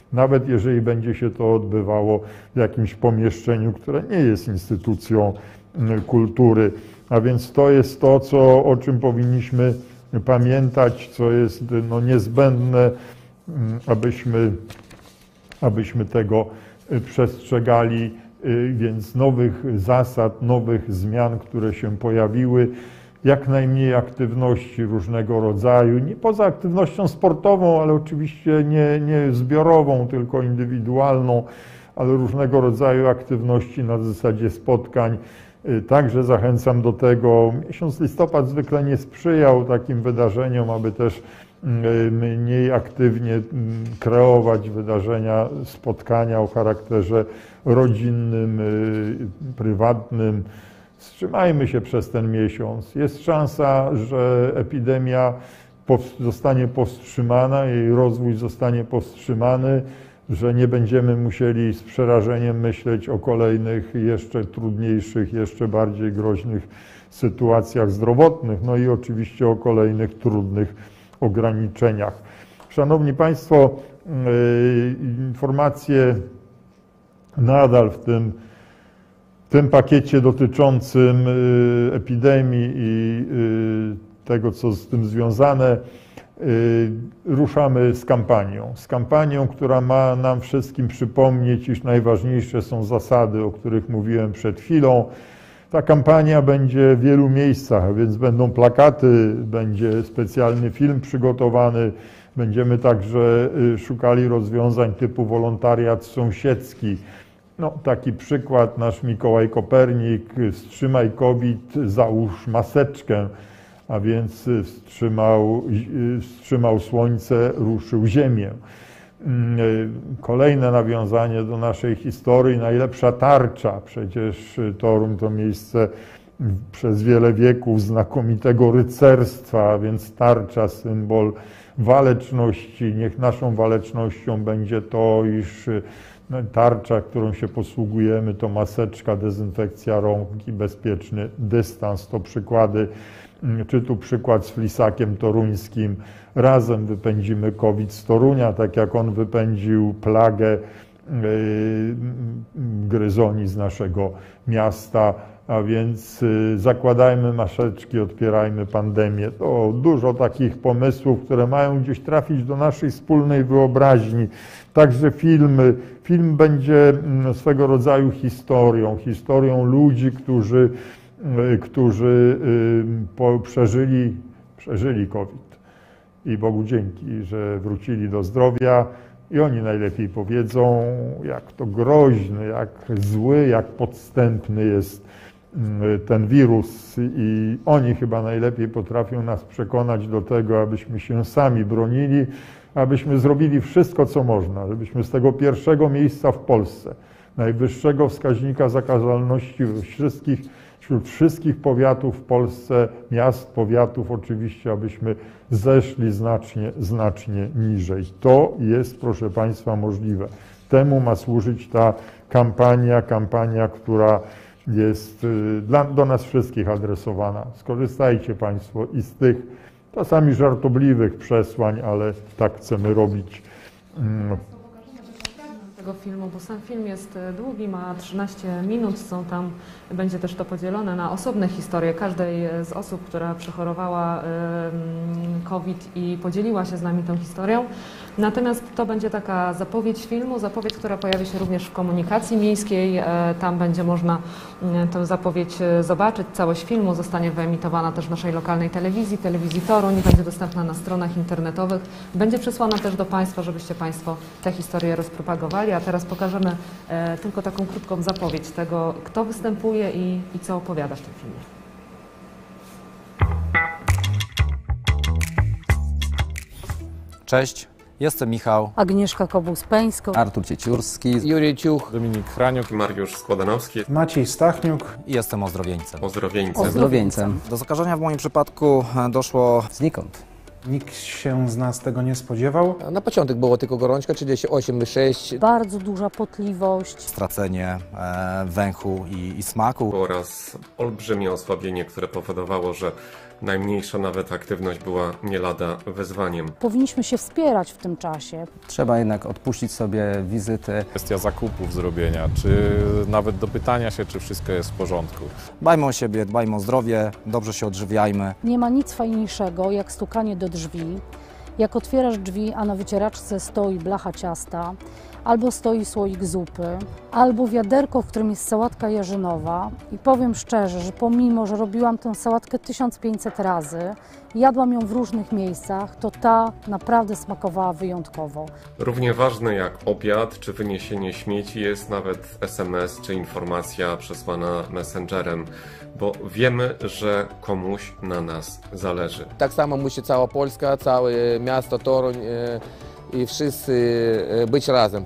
nawet jeżeli będzie się to odbywało w jakimś pomieszczeniu, które nie jest instytucją kultury. A więc to jest to, co, o czym powinniśmy pamiętać, co jest no, niezbędne, abyśmy, abyśmy tego przestrzegali, więc nowych zasad, nowych zmian, które się pojawiły, jak najmniej aktywności różnego rodzaju, nie poza aktywnością sportową, ale oczywiście nie, nie zbiorową, tylko indywidualną, ale różnego rodzaju aktywności na zasadzie spotkań. Także zachęcam do tego. Miesiąc listopad zwykle nie sprzyjał takim wydarzeniom, aby też mniej aktywnie kreować wydarzenia, spotkania o charakterze rodzinnym, prywatnym. Wstrzymajmy się przez ten miesiąc. Jest szansa, że epidemia zostanie powstrzymana, jej rozwój zostanie powstrzymany, że nie będziemy musieli z przerażeniem myśleć o kolejnych, jeszcze trudniejszych, jeszcze bardziej groźnych sytuacjach zdrowotnych, no i oczywiście o kolejnych trudnych ograniczeniach. Szanowni Państwo, informacje nadal w tym, w tym pakiecie dotyczącym epidemii i tego, co z tym związane, ruszamy z kampanią. Z kampanią, która ma nam wszystkim przypomnieć, iż najważniejsze są zasady, o których mówiłem przed chwilą. Ta kampania będzie w wielu miejscach, a więc będą plakaty, będzie specjalny film przygotowany. Będziemy także szukali rozwiązań typu wolontariat sąsiedzki. No, taki przykład, nasz Mikołaj Kopernik, wstrzymaj COVID, załóż maseczkę. A więc wstrzymał, wstrzymał słońce, ruszył ziemię. Kolejne nawiązanie do naszej historii, najlepsza tarcza. Przecież Toruń to miejsce przez wiele wieków znakomitego rycerstwa, a więc tarcza, symbol waleczności. Niech naszą walecznością będzie to, iż tarcza, którą się posługujemy, to maseczka, dezynfekcja rąk i bezpieczny dystans. To przykłady, czy tu przykład z flisakiem toruńskim. Razem wypędzimy COVID z Torunia, tak jak on wypędził plagę gryzoni z naszego miasta. A więc zakładajmy maseczki, odpierajmy pandemię. To dużo takich pomysłów, które mają gdzieś trafić do naszej wspólnej wyobraźni. Także filmy. Film będzie swego rodzaju historią, historią ludzi, którzy, którzy przeżyli, przeżyli COVID. I Bogu dzięki, że wrócili do zdrowia. I oni najlepiej powiedzą, jak to groźny, jak zły, jak podstępny jest ten wirus, i oni chyba najlepiej potrafią nas przekonać do tego, abyśmy się sami bronili, abyśmy zrobili wszystko, co można, żebyśmy z tego pierwszego miejsca w Polsce, najwyższego wskaźnika zakazalności wszystkich, wśród wszystkich powiatów w Polsce, miast, powiatów oczywiście, abyśmy zeszli znacznie, znacznie niżej. To jest, proszę Państwa, możliwe. Temu ma służyć ta kampania, kampania, która jest dla, do nas wszystkich adresowana. Skorzystajcie Państwo i z tych czasami żartobliwych przesłań, ale tak chcemy robić. Tego filmu, bo sam film jest długi, ma trzynaście minut, są tam, będzie też to podzielone na osobne historie każdej z osób, która przechorowała COVID i podzieliła się z nami tą historią. Natomiast to będzie taka zapowiedź filmu, zapowiedź, która pojawi się również w komunikacji miejskiej. Tam będzie można tę zapowiedź zobaczyć. Całość filmu zostanie wyemitowana też w naszej lokalnej telewizji, telewizji Toruń, będzie dostępna na stronach internetowych. Będzie przesłana też do Państwa, żebyście Państwo tę historię rozpropagowali. A teraz pokażemy tylko taką krótką zapowiedź tego, kto występuje i, i co opowiada w tym filmie. Cześć, jestem Michał, Agnieszka Kobus-Peńsko, Artur Cieciurski, Jurij Ciuch, Dominik Hraniuk, Mariusz Składanowski, Maciej Stachniuk i jestem ozdrowieńcem. Ozdrowieńcem. Ozdrowieńcem. Do zakażenia w moim przypadku doszło Znikąd. Nikt się z nas tego nie spodziewał. Na początek było tylko gorączka, trzydzieści osiem przecinek sześć Bardzo duża potliwość. stracenie e, węchu i, i smaku. oraz olbrzymie osłabienie, które powodowało, że Najmniejsza nawet aktywność była nie lada wyzwaniem. Powinniśmy się wspierać w tym czasie. Trzeba jednak odpuścić sobie wizyty. Kwestia zakupów, zrobienia, czy nawet dopytania się, czy wszystko jest w porządku. Dbajmy o siebie, dbajmy o zdrowie, dobrze się odżywiajmy. Nie ma nic fajniejszego jak stukanie do drzwi. Jak otwierasz drzwi, a na wycieraczce stoi blacha ciasta, albo stoi słoik zupy, albo wiaderko, w którym jest sałatka jarzynowa. I powiem szczerze, że pomimo, że robiłam tę sałatkę tysiąc pięćset razy, jadłam ją w różnych miejscach, to ta naprawdę smakowała wyjątkowo. Równie ważne jak obiad czy wyniesienie śmieci jest nawet es em es czy informacja przesłana messengerem, bo wiemy, że komuś na nas zależy. Tak samo musi cała Polska, całe miasto Toruń e, i wszyscy e, być razem.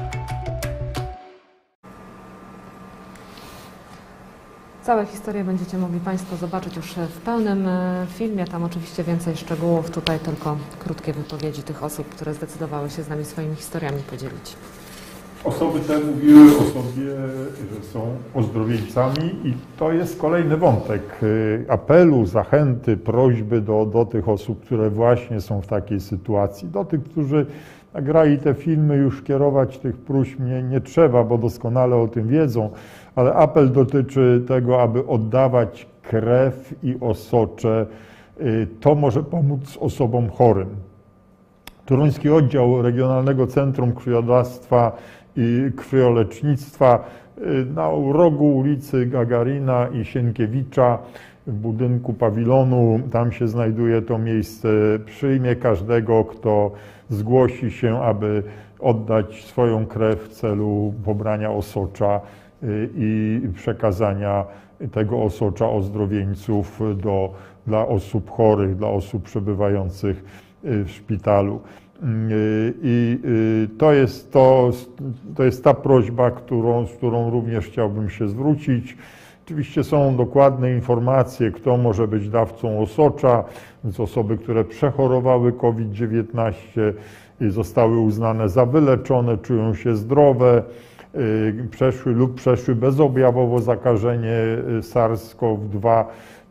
Całe historie będziecie mogli Państwo zobaczyć już w pełnym filmie. Tam oczywiście więcej szczegółów, tutaj tylko krótkie wypowiedzi tych osób, które zdecydowały się z nami swoimi historiami podzielić. Osoby te mówiły o sobie, że są ozdrowieńcami i to jest kolejny wątek apelu, zachęty, prośby do, do tych osób, które właśnie są w takiej sytuacji. Do tych, którzy nagrali te filmy, już kierować tych próśb nie, nie trzeba, bo doskonale o tym wiedzą, ale apel dotyczy tego, aby oddawać krew i osocze. To może pomóc osobom chorym. Toruński Oddział Regionalnego Centrum Krwiodawstwa i Krwiolecznictwa na rogu ulicy Gagarina i Sienkiewicza w budynku pawilonu, tam się znajduje to miejsce, przyjmie każdego, kto zgłosi się, aby oddać swoją krew w celu pobrania osocza i przekazania tego osocza ozdrowieńców do, dla osób chorych, dla osób przebywających w szpitalu. I to jest, to, to jest ta prośba, którą, z którą również chciałbym się zwrócić. Oczywiście są dokładne informacje, kto może być dawcą osocza, więc osoby, które przechorowały COVID dziewiętnaście i zostały uznane za wyleczone, czują się zdrowe, przeszły lub przeszły bezobjawowo zakażenie SARS-CoV dwa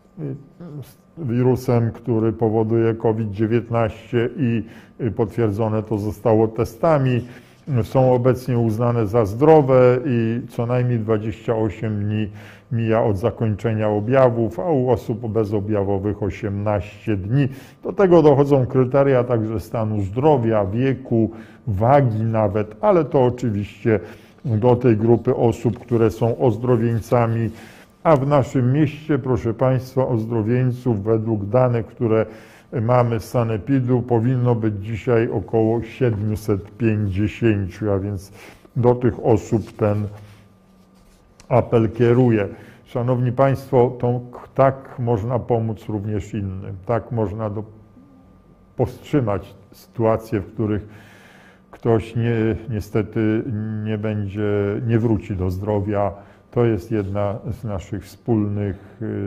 wirusem, który powoduje COVID dziewiętnaście i potwierdzone to zostało testami, są obecnie uznane za zdrowe i co najmniej dwadzieścia osiem dni mija od zakończenia objawów, a u osób bezobjawowych osiemnaście dni. Do tego dochodzą kryteria także stanu zdrowia, wieku, wagi nawet, ale to oczywiście do tej grupy osób, które są ozdrowieńcami. A w naszym mieście, proszę Państwa, ozdrowieńców według danych, które mamy z sanepidu, powinno być dzisiaj około siedemset pięćdziesiąt, a więc do tych osób ten apel kieruję. Szanowni Państwo, to tak można pomóc również innym. Tak można do, powstrzymać sytuacje, w których ktoś nie, niestety nie będzie, nie wróci do zdrowia. To jest jedna z naszych wspólnych y,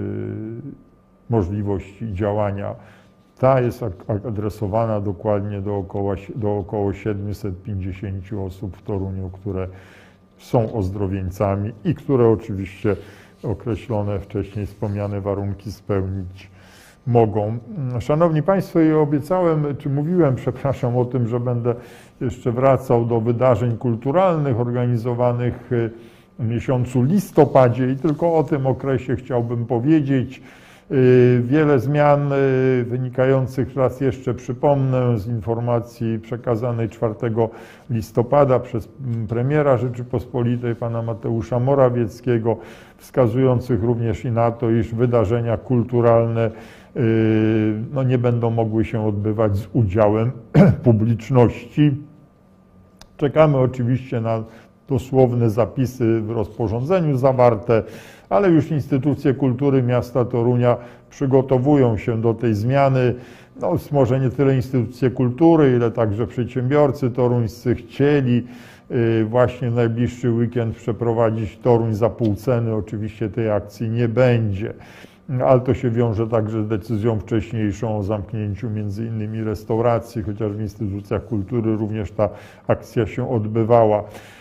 możliwości działania. Ta jest adresowana dokładnie do około, do około siedemset pięćdziesiąt osób w Toruniu, które są ozdrowieńcami i które oczywiście określone wcześniej wspomniane warunki spełnić mogą. Szanowni Państwo, ja obiecałem, czy mówiłem, przepraszam, o tym, że będę jeszcze wracał do wydarzeń kulturalnych organizowanych w miesiącu listopadzie i tylko o tym okresie chciałbym powiedzieć. Wiele zmian wynikających, raz jeszcze przypomnę, z informacji przekazanej czwartego listopada przez premiera Rzeczypospolitej, pana Mateusza Morawieckiego, wskazujących również i na to, iż wydarzenia kulturalne no, nie będą mogły się odbywać z udziałem publiczności. Czekamy oczywiście na dosłowne zapisy w rozporządzeniu zawarte, ale już instytucje kultury miasta Torunia przygotowują się do tej zmiany. No, może nie tyle instytucje kultury, ile także przedsiębiorcy toruńscy chcieli właśnie w najbliższy weekend przeprowadzić Toruń za pół ceny. Oczywiście tej akcji nie będzie, ale to się wiąże także z decyzją wcześniejszą o zamknięciu między innymi restauracji, chociaż w instytucjach kultury również ta akcja się odbywała.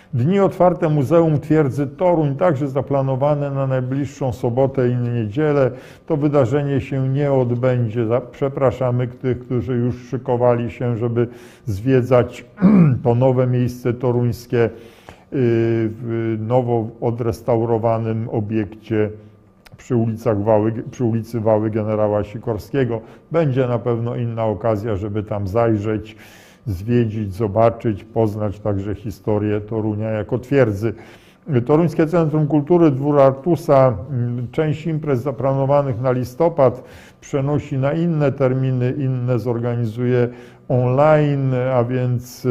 Dni otwarte Muzeum Twierdzy Toruń, także zaplanowane na najbliższą sobotę i niedzielę. To wydarzenie się nie odbędzie. Przepraszamy tych, którzy już szykowali się, żeby zwiedzać to nowe miejsce toruńskie w nowo odrestaurowanym obiekcie przy, ulicach Wały, przy ulicy Wały Generała Sikorskiego. Będzie na pewno inna okazja, żeby tam zajrzeć, zwiedzić, zobaczyć, poznać także historię Torunia jako twierdzy. Toruńskie Centrum Kultury Dwór Artusa część imprez zaplanowanych na listopad przenosi na inne terminy, inne zorganizuje online, a więc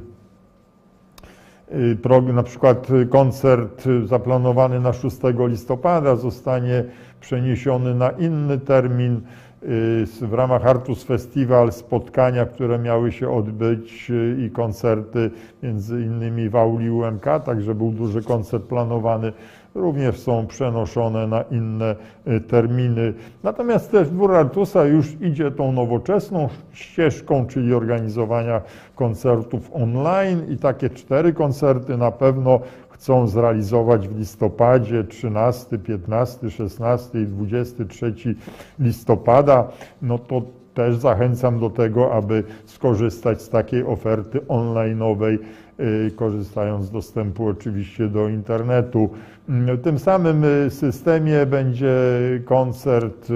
na przykład koncert zaplanowany na szóstego listopada zostanie przeniesiony na inny termin. W ramach Artus Festival spotkania, które miały się odbyć i koncerty między innymi w auli U M K, także był duży koncert planowany, również są przenoszone na inne terminy. Natomiast też Dwór Artusa już idzie tą nowoczesną ścieżką, czyli organizowania koncertów online i takie cztery koncerty na pewno chcą zrealizować w listopadzie, trzynastego, piętnastego, szesnastego i dwudziestego trzeciego listopada. No to też zachęcam do tego, aby skorzystać z takiej oferty online'owej, korzystając z dostępu oczywiście do internetu. W tym samym systemie będzie koncert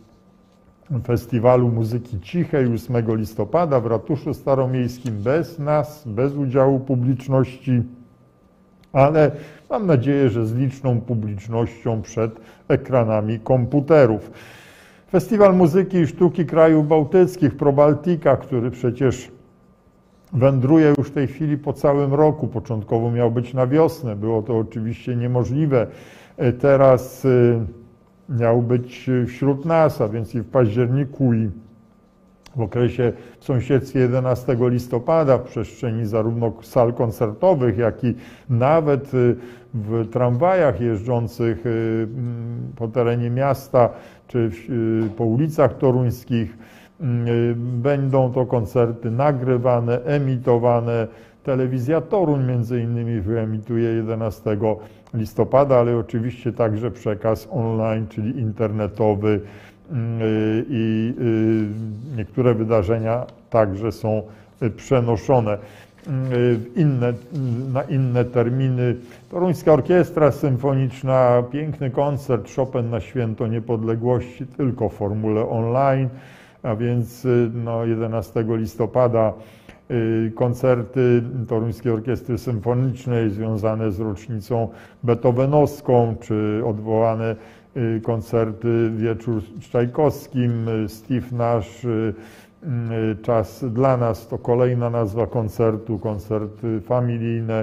Festiwalu Muzyki Cichej ósmego listopada w Ratuszu Staromiejskim bez nas, bez udziału publiczności, ale mam nadzieję, że z liczną publicznością przed ekranami komputerów. Festiwal Muzyki i Sztuki Krajów Bałtyckich, ProBaltica, który przecież wędruje już w tej chwili po całym roku. Początkowo miał być na wiosnę, było to oczywiście niemożliwe. Teraz miał być wśród nas, a więc i w październiku, i w okresie w sąsiedztwie jedenastego listopada w przestrzeni zarówno sal koncertowych, jak i nawet w tramwajach jeżdżących po terenie miasta czy po ulicach toruńskich. Będą to koncerty nagrywane, emitowane. Telewizja Toruń między innymi wyemituje jedenastego listopada, ale oczywiście także przekaz online, czyli internetowy, i niektóre wydarzenia także są przenoszone w inne, na inne terminy. Toruńska Orkiestra Symfoniczna, piękny koncert Chopin na Święto Niepodległości, tylko w formule online, a więc no, jedenastego listopada koncerty Toruńskiej Orkiestry Symfonicznej związane z rocznicą beethovenowską, czy odwołane koncerty Wieczór z Czajkowskim, Steve Nash, Czas dla nas, to kolejna nazwa koncertu, koncerty familijne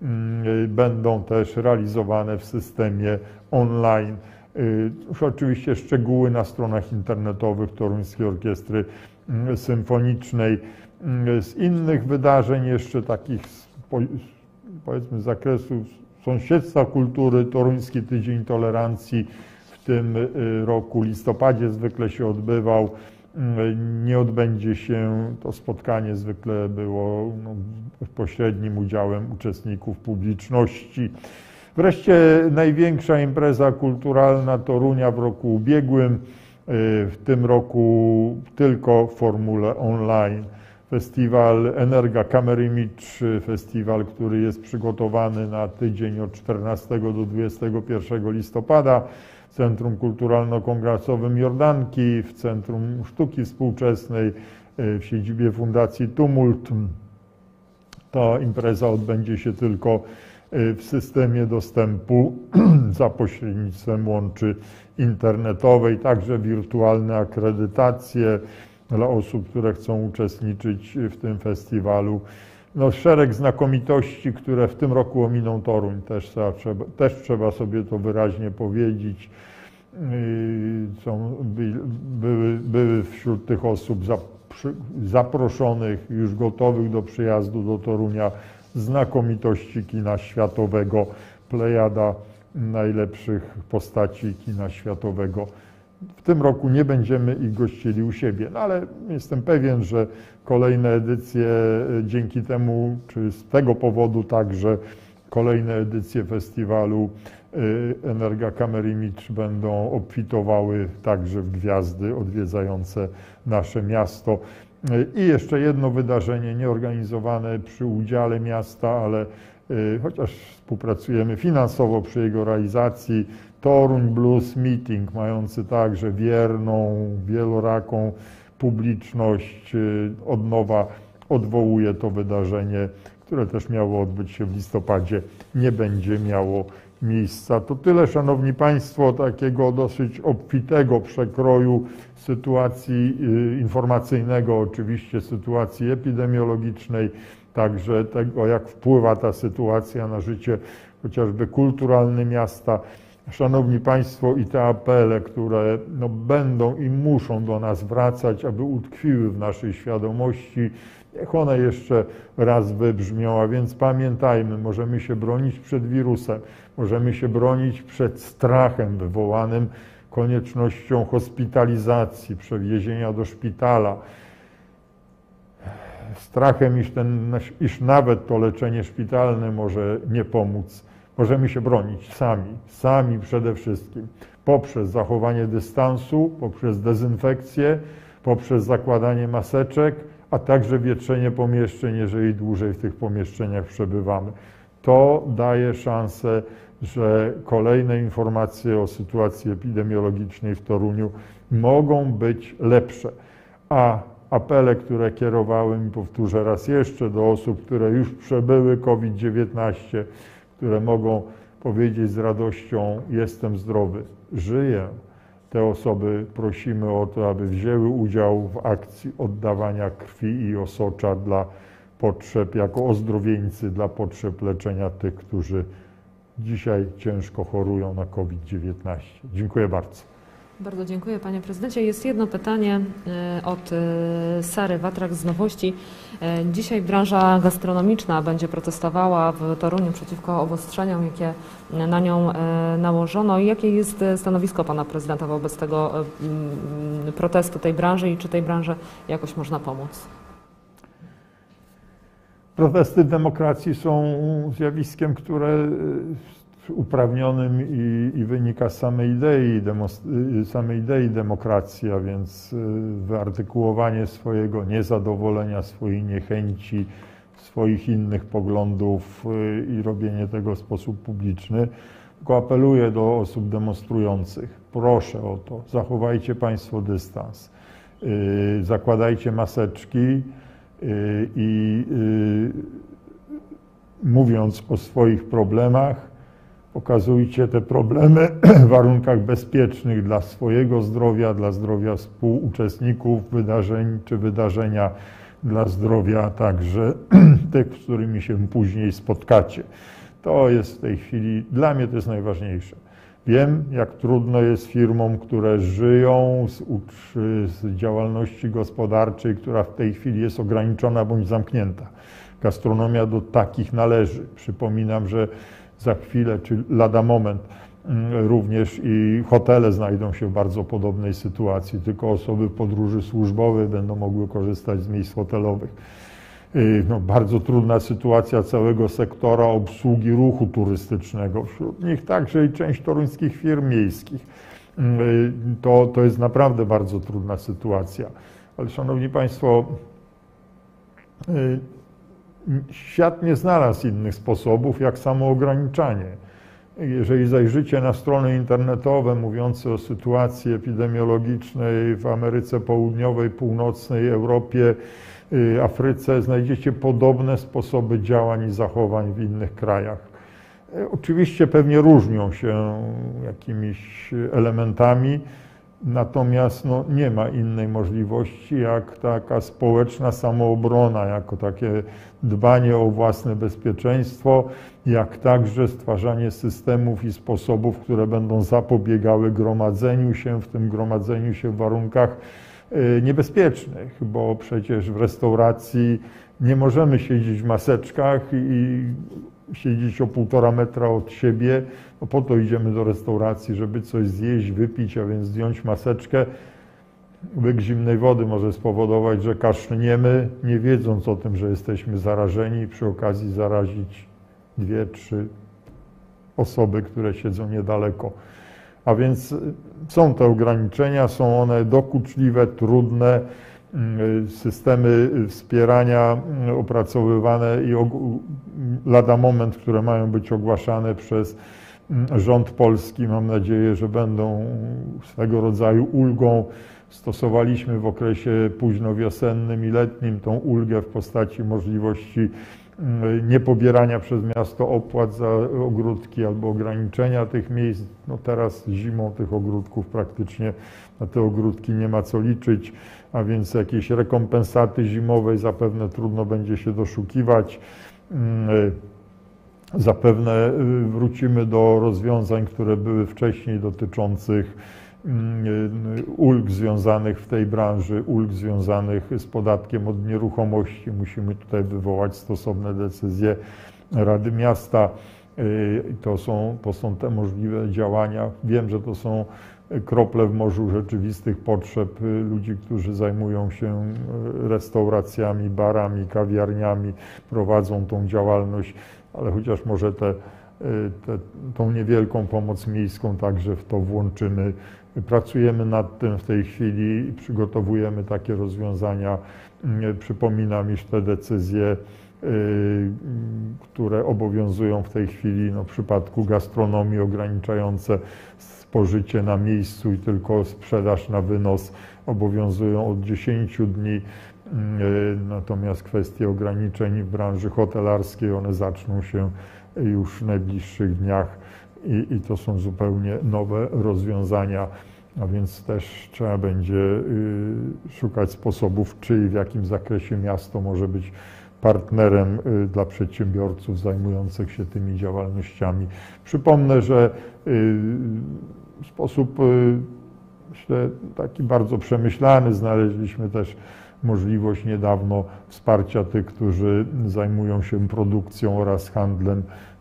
będą też realizowane w systemie online. Już oczywiście szczegóły na stronach internetowych Toruńskiej Orkiestry Symfonicznej. Z innych wydarzeń jeszcze takich, powiedzmy, z zakresu sąsiedztwa kultury, Toruński Tydzień Tolerancji w tym roku, w listopadzie zwykle się odbywał. Nie odbędzie się to spotkanie, zwykle było no, pośrednim udziałem uczestników publiczności. Wreszcie największa impreza kulturalna Torunia w roku ubiegłym, w tym roku tylko w formule online. Festiwal Energa Kamerimicz, festiwal, który jest przygotowany na tydzień od czternastego do dwudziestego pierwszego listopada w Centrum Kulturalno-Kongresowym Jordanki, w Centrum Sztuki Współczesnej, w siedzibie Fundacji Tumult. Ta impreza odbędzie się tylko w systemie dostępu za pośrednictwem łączy internetowej, także wirtualne akredytacje dla osób, które chcą uczestniczyć w tym festiwalu. No, szereg znakomitości, które w tym roku ominą Toruń, też trzeba, też trzeba sobie to wyraźnie powiedzieć. Są, były, były wśród tych osób zaproszonych, już gotowych do przyjazdu do Torunia, znakomitości kina światowego, plejada najlepszych postaci kina światowego. W tym roku nie będziemy ich gościli u siebie, no ale jestem pewien, że kolejne edycje dzięki temu, czy z tego powodu także Kolejne edycje festiwalu Energa Kamerimicz będą obfitowały także w gwiazdy odwiedzające nasze miasto. I jeszcze jedno wydarzenie nieorganizowane przy udziale miasta, ale chociaż współpracujemy finansowo przy jego realizacji, Toruń Blues Meeting, mający także wierną, wieloraką publiczność, od nowa odwołuje to wydarzenie, które też miało odbyć się w listopadzie, nie będzie miało miejsca. To tyle, Szanowni Państwo, takiego dosyć obfitego przekroju sytuacji informacyjnego, oczywiście sytuacji epidemiologicznej, także tego, jak wpływa ta sytuacja na życie chociażby kulturalne miasta. Szanowni Państwo, i te apele, które no, będą i muszą do nas wracać, aby utkwiły w naszej świadomości, niech one jeszcze raz wybrzmią, a więc pamiętajmy, możemy się bronić przed wirusem, możemy się bronić przed strachem wywołanym koniecznością hospitalizacji, przewiezienia do szpitala, strachem, iż, ten, iż nawet to leczenie szpitalne może nie pomóc. Możemy się bronić sami, sami przede wszystkim, poprzez zachowanie dystansu, poprzez dezynfekcję, poprzez zakładanie maseczek, a także wietrzenie pomieszczeń, jeżeli dłużej w tych pomieszczeniach przebywamy. To daje szansę, że kolejne informacje o sytuacji epidemiologicznej w Toruniu mogą być lepsze. A apele, które kierowałem, i powtórzę raz jeszcze, do osób, które już przebyły COVID dziewiętnaście, które mogą powiedzieć z radością: jestem zdrowy, żyję. Te osoby prosimy o to, aby wzięły udział w akcji oddawania krwi i osocza dla potrzeb, jako ozdrowieńcy dla potrzeb leczenia tych, którzy dzisiaj ciężko chorują na COVID dziewiętnaście. Dziękuję bardzo. Bardzo dziękuję, panie prezydencie. Jest jedno pytanie od Sary Watrak z Nowości. Dzisiaj branża gastronomiczna będzie protestowała w Toruniu przeciwko obostrzeniom, jakie na nią nałożono. Jakie jest stanowisko pana prezydenta wobec tego protestu tej branży i czy tej branży jakoś można pomóc? Protesty w demokracji są zjawiskiem, które uprawnionym i, i wynika z samej idei, samej idei demokracji, a więc wyartykułowanie swojego niezadowolenia, swojej niechęci, swoich innych poglądów i robienie tego w sposób publiczny. Tylko apeluję do osób demonstrujących, proszę o to, zachowajcie Państwo dystans, zakładajcie maseczki i mówiąc o swoich problemach, pokazujcie te problemy w warunkach bezpiecznych dla swojego zdrowia, dla zdrowia współuczestników wydarzeń czy wydarzenia, dla zdrowia także tych, z którymi się później spotkacie. To jest w tej chwili, dla mnie to jest najważniejsze. Wiem, jak trudno jest firmom, które żyją z, z działalności gospodarczej, która w tej chwili jest ograniczona bądź zamknięta. Gastronomia do takich należy. Przypominam, że za chwilę, czy lada moment, również i hotele znajdą się w bardzo podobnej sytuacji. Tylko osoby w podróży służbowej będą mogły korzystać z miejsc hotelowych. No, bardzo trudna sytuacja całego sektora obsługi ruchu turystycznego. Wśród nich także i część toruńskich firm miejskich. To, to jest naprawdę bardzo trudna sytuacja. Ale szanowni Państwo, świat nie znalazł innych sposobów jak samoograniczanie. Jeżeli zajrzycie na strony internetowe mówiące o sytuacji epidemiologicznej w Ameryce Południowej, Północnej, Europie, Afryce, znajdziecie podobne sposoby działań i zachowań w innych krajach. Oczywiście pewnie różnią się jakimiś elementami, natomiast no, nie ma innej możliwości jak taka społeczna samoobrona, jako takie dbanie o własne bezpieczeństwo, jak także stwarzanie systemów i sposobów, które będą zapobiegały gromadzeniu się, w tym gromadzeniu się w warunkach niebezpiecznych, bo przecież w restauracji nie możemy siedzieć w maseczkach i siedzieć o półtora metra od siebie. No po to idziemy do restauracji, żeby coś zjeść, wypić, a więc zdjąć maseczkę. Łyk zimnej wody może spowodować, że kaszlniemy, nie wiedząc o tym, że jesteśmy zarażeni i przy okazji zarazić dwie, trzy osoby, które siedzą niedaleko. A więc są te ograniczenia, są one dokuczliwe, trudne, systemy wspierania opracowywane i lada moment, które mają być ogłaszane przez rząd polski, mam nadzieję, że będą swego rodzaju ulgą. Stosowaliśmy w okresie późnowiosennym i letnim tą ulgę w postaci możliwości niepobierania przez miasto opłat za ogródki albo ograniczenia tych miejsc. No teraz zimą tych ogródków praktycznie na te ogródki nie ma co liczyć, a więc jakiejś rekompensaty zimowej zapewne trudno będzie się doszukiwać. Zapewne wrócimy do rozwiązań, które były wcześniej dotyczących ulg związanych w tej branży, ulg związanych z podatkiem od nieruchomości. Musimy tutaj wywołać stosowne decyzje Rady Miasta. To są, to są te możliwe działania. Wiem, że to są krople w morzu rzeczywistych potrzeb ludzi, którzy zajmują się restauracjami, barami, kawiarniami, prowadzą tą działalność, ale chociaż może te, te, tą niewielką pomoc miejską także w to włączymy. Pracujemy nad tym w tej chwili i przygotowujemy takie rozwiązania. Przypominam, iż te decyzje, które obowiązują w tej chwili, no w przypadku gastronomii ograniczające spożycie na miejscu i tylko sprzedaż na wynos, obowiązują od dziesięciu dni. Natomiast kwestie ograniczeń w branży hotelarskiej, one zaczną się już w najbliższych dniach i, i to są zupełnie nowe rozwiązania, a więc też trzeba będzie szukać sposobów, czy i w jakim zakresie miasto może być partnerem dla przedsiębiorców zajmujących się tymi działalnościami. Przypomnę, że w sposób, myślę, taki bardzo przemyślany znaleźliśmy też możliwość niedawno wsparcia tych, którzy zajmują się produkcją oraz handlem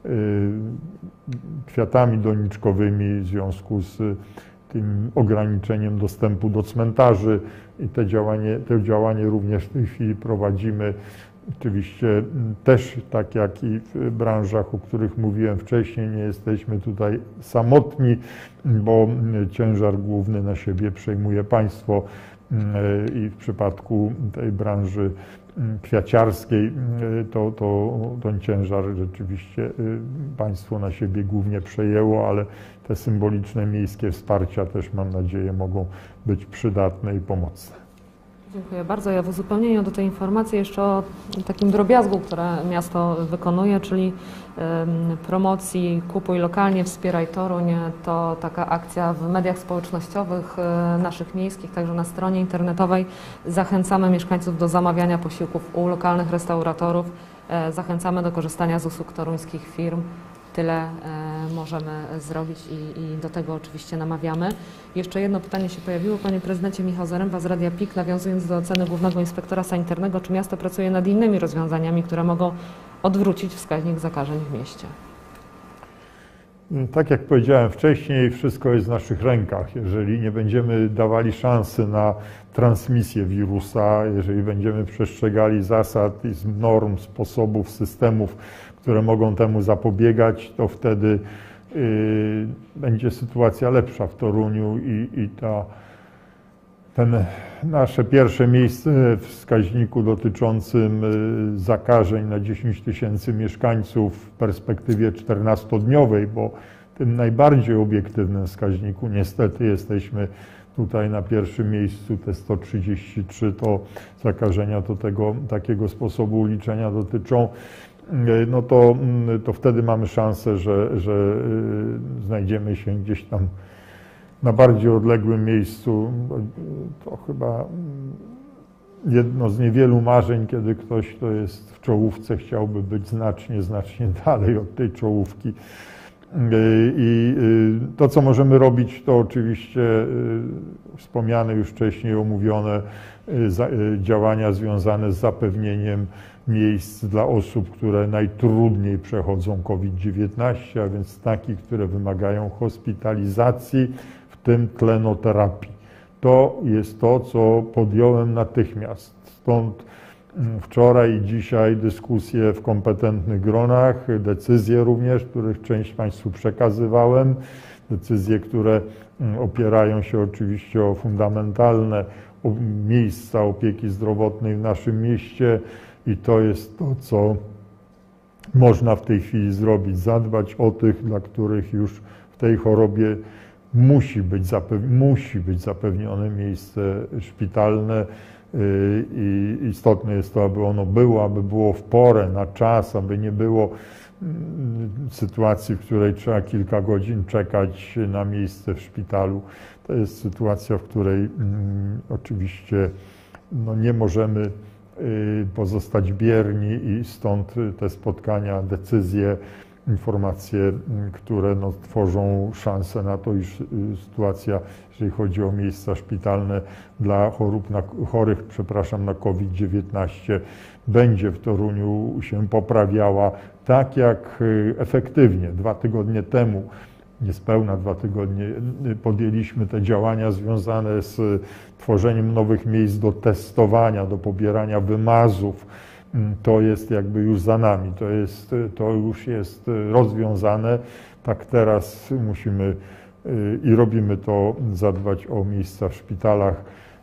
kwiatami doniczkowymi w związku z tym ograniczeniem dostępu do cmentarzy i te działanie, to działanie również w tej chwili prowadzimy. Oczywiście też, tak jak i w branżach, o których mówiłem wcześniej, nie jesteśmy tutaj samotni, bo ciężar główny na siebie przejmuje państwo i w przypadku tej branży kwiaciarskiej to, to ten ciężar rzeczywiście państwo na siebie głównie przejęło, ale te symboliczne miejskie wsparcia też, mam nadzieję, mogą być przydatne i pomocne. Dziękuję bardzo. Ja w uzupełnieniu do tej informacji jeszcze o takim drobiazgu, które miasto wykonuje, czyli promocji Kupuj lokalnie, wspieraj Toruń. To taka akcja w mediach społecznościowych naszych miejskich, także na stronie internetowej. Zachęcamy mieszkańców do zamawiania posiłków u lokalnych restauratorów. Zachęcamy do korzystania z usług toruńskich firm. Tyle możemy zrobić i, i do tego oczywiście namawiamy. Jeszcze jedno pytanie się pojawiło. Panie prezydencie, Michał Zaręba z Radia P I K, nawiązując do oceny głównego inspektora sanitarnego, czy miasto pracuje nad innymi rozwiązaniami, które mogą odwrócić wskaźnik zakażeń w mieście? Tak jak powiedziałem wcześniej, wszystko jest w naszych rękach. Jeżeli nie będziemy dawali szansy na transmisję wirusa, jeżeli będziemy przestrzegali zasad i norm, sposobów, systemów, które mogą temu zapobiegać, to wtedy y, będzie sytuacja lepsza w Toruniu i, i ta, ten nasze pierwsze miejsce w wskaźniku dotyczącym zakażeń na dziesięć tysięcy mieszkańców w perspektywie czternastodniowej, bo tym najbardziej obiektywnym wskaźniku niestety jesteśmy tutaj na pierwszym miejscu, te sto trzydzieści trzy to zakażenia to tego takiego sposobu liczenia dotyczą, no to, to wtedy mamy szansę, że, że znajdziemy się gdzieś tam na bardziej odległym miejscu. To chyba jedno z niewielu marzeń, kiedy ktoś, kto jest w czołówce, chciałby być znacznie, znacznie dalej od tej czołówki. I to, co możemy robić, to oczywiście wspomniane już wcześniej, omówione działania związane z zapewnieniem miejsc dla osób, które najtrudniej przechodzą COVID dziewiętnaście, a więc takich, które wymagają hospitalizacji, w tym tlenoterapii. To jest to, co podjąłem natychmiast. Stąd Wczoraj i dzisiaj dyskusje w kompetentnych gronach, decyzje również, których część Państwu przekazywałem, decyzje, które opierają się oczywiście o fundamentalne miejsca opieki zdrowotnej w naszym mieście i to jest to, co można w tej chwili zrobić, zadbać o tych, dla których już w tej chorobie musi być, zapew- musi być zapewnione miejsce szpitalne i istotne jest to, aby ono było, aby było w porę, na czas, aby nie było sytuacji, w której trzeba kilka godzin czekać na miejsce w szpitalu. To jest sytuacja, w której mm, oczywiście no, nie możemy y, pozostać bierni i stąd te spotkania, decyzje, informacje, y, które no, tworzą szansę na to, iż y, sytuacja, jeżeli chodzi o miejsca szpitalne dla chorób na, chorych, przepraszam, na COVID dziewiętnaście, będzie w Toruniu się poprawiała tak jak y, efektywnie dwa tygodnie temu. Niespełna dwa tygodnie podjęliśmy te działania związane z tworzeniem nowych miejsc do testowania, do pobierania wymazów. To jest jakby już za nami, to, jest, to już jest rozwiązane. Tak teraz musimy i robimy to, zadbać o miejsca w szpitalach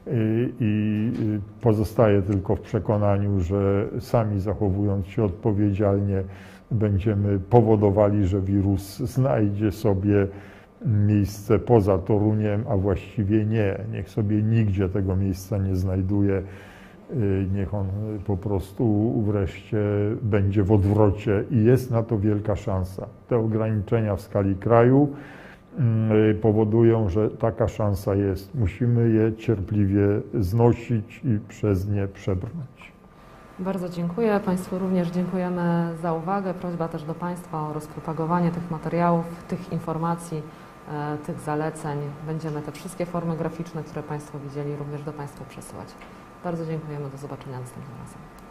i pozostaje tylko w przekonaniu, że sami zachowując się odpowiedzialnie, będziemy powodowali, że wirus znajdzie sobie miejsce poza Toruniem, a właściwie nie. Niech sobie nigdzie tego miejsca nie znajduje. Niech on po prostu wreszcie będzie w odwrocie i jest na to wielka szansa. Te ograniczenia w skali kraju powodują, że taka szansa jest. Musimy je cierpliwie znosić i przez nie przebrnąć. Bardzo dziękuję. Państwu również dziękujemy za uwagę. Prośba też do Państwa o rozpropagowanie tych materiałów, tych informacji, tych zaleceń. Będziemy te wszystkie formy graficzne, które Państwo widzieli, również do Państwa przesyłać. Bardzo dziękujemy. Do zobaczenia następnym razem.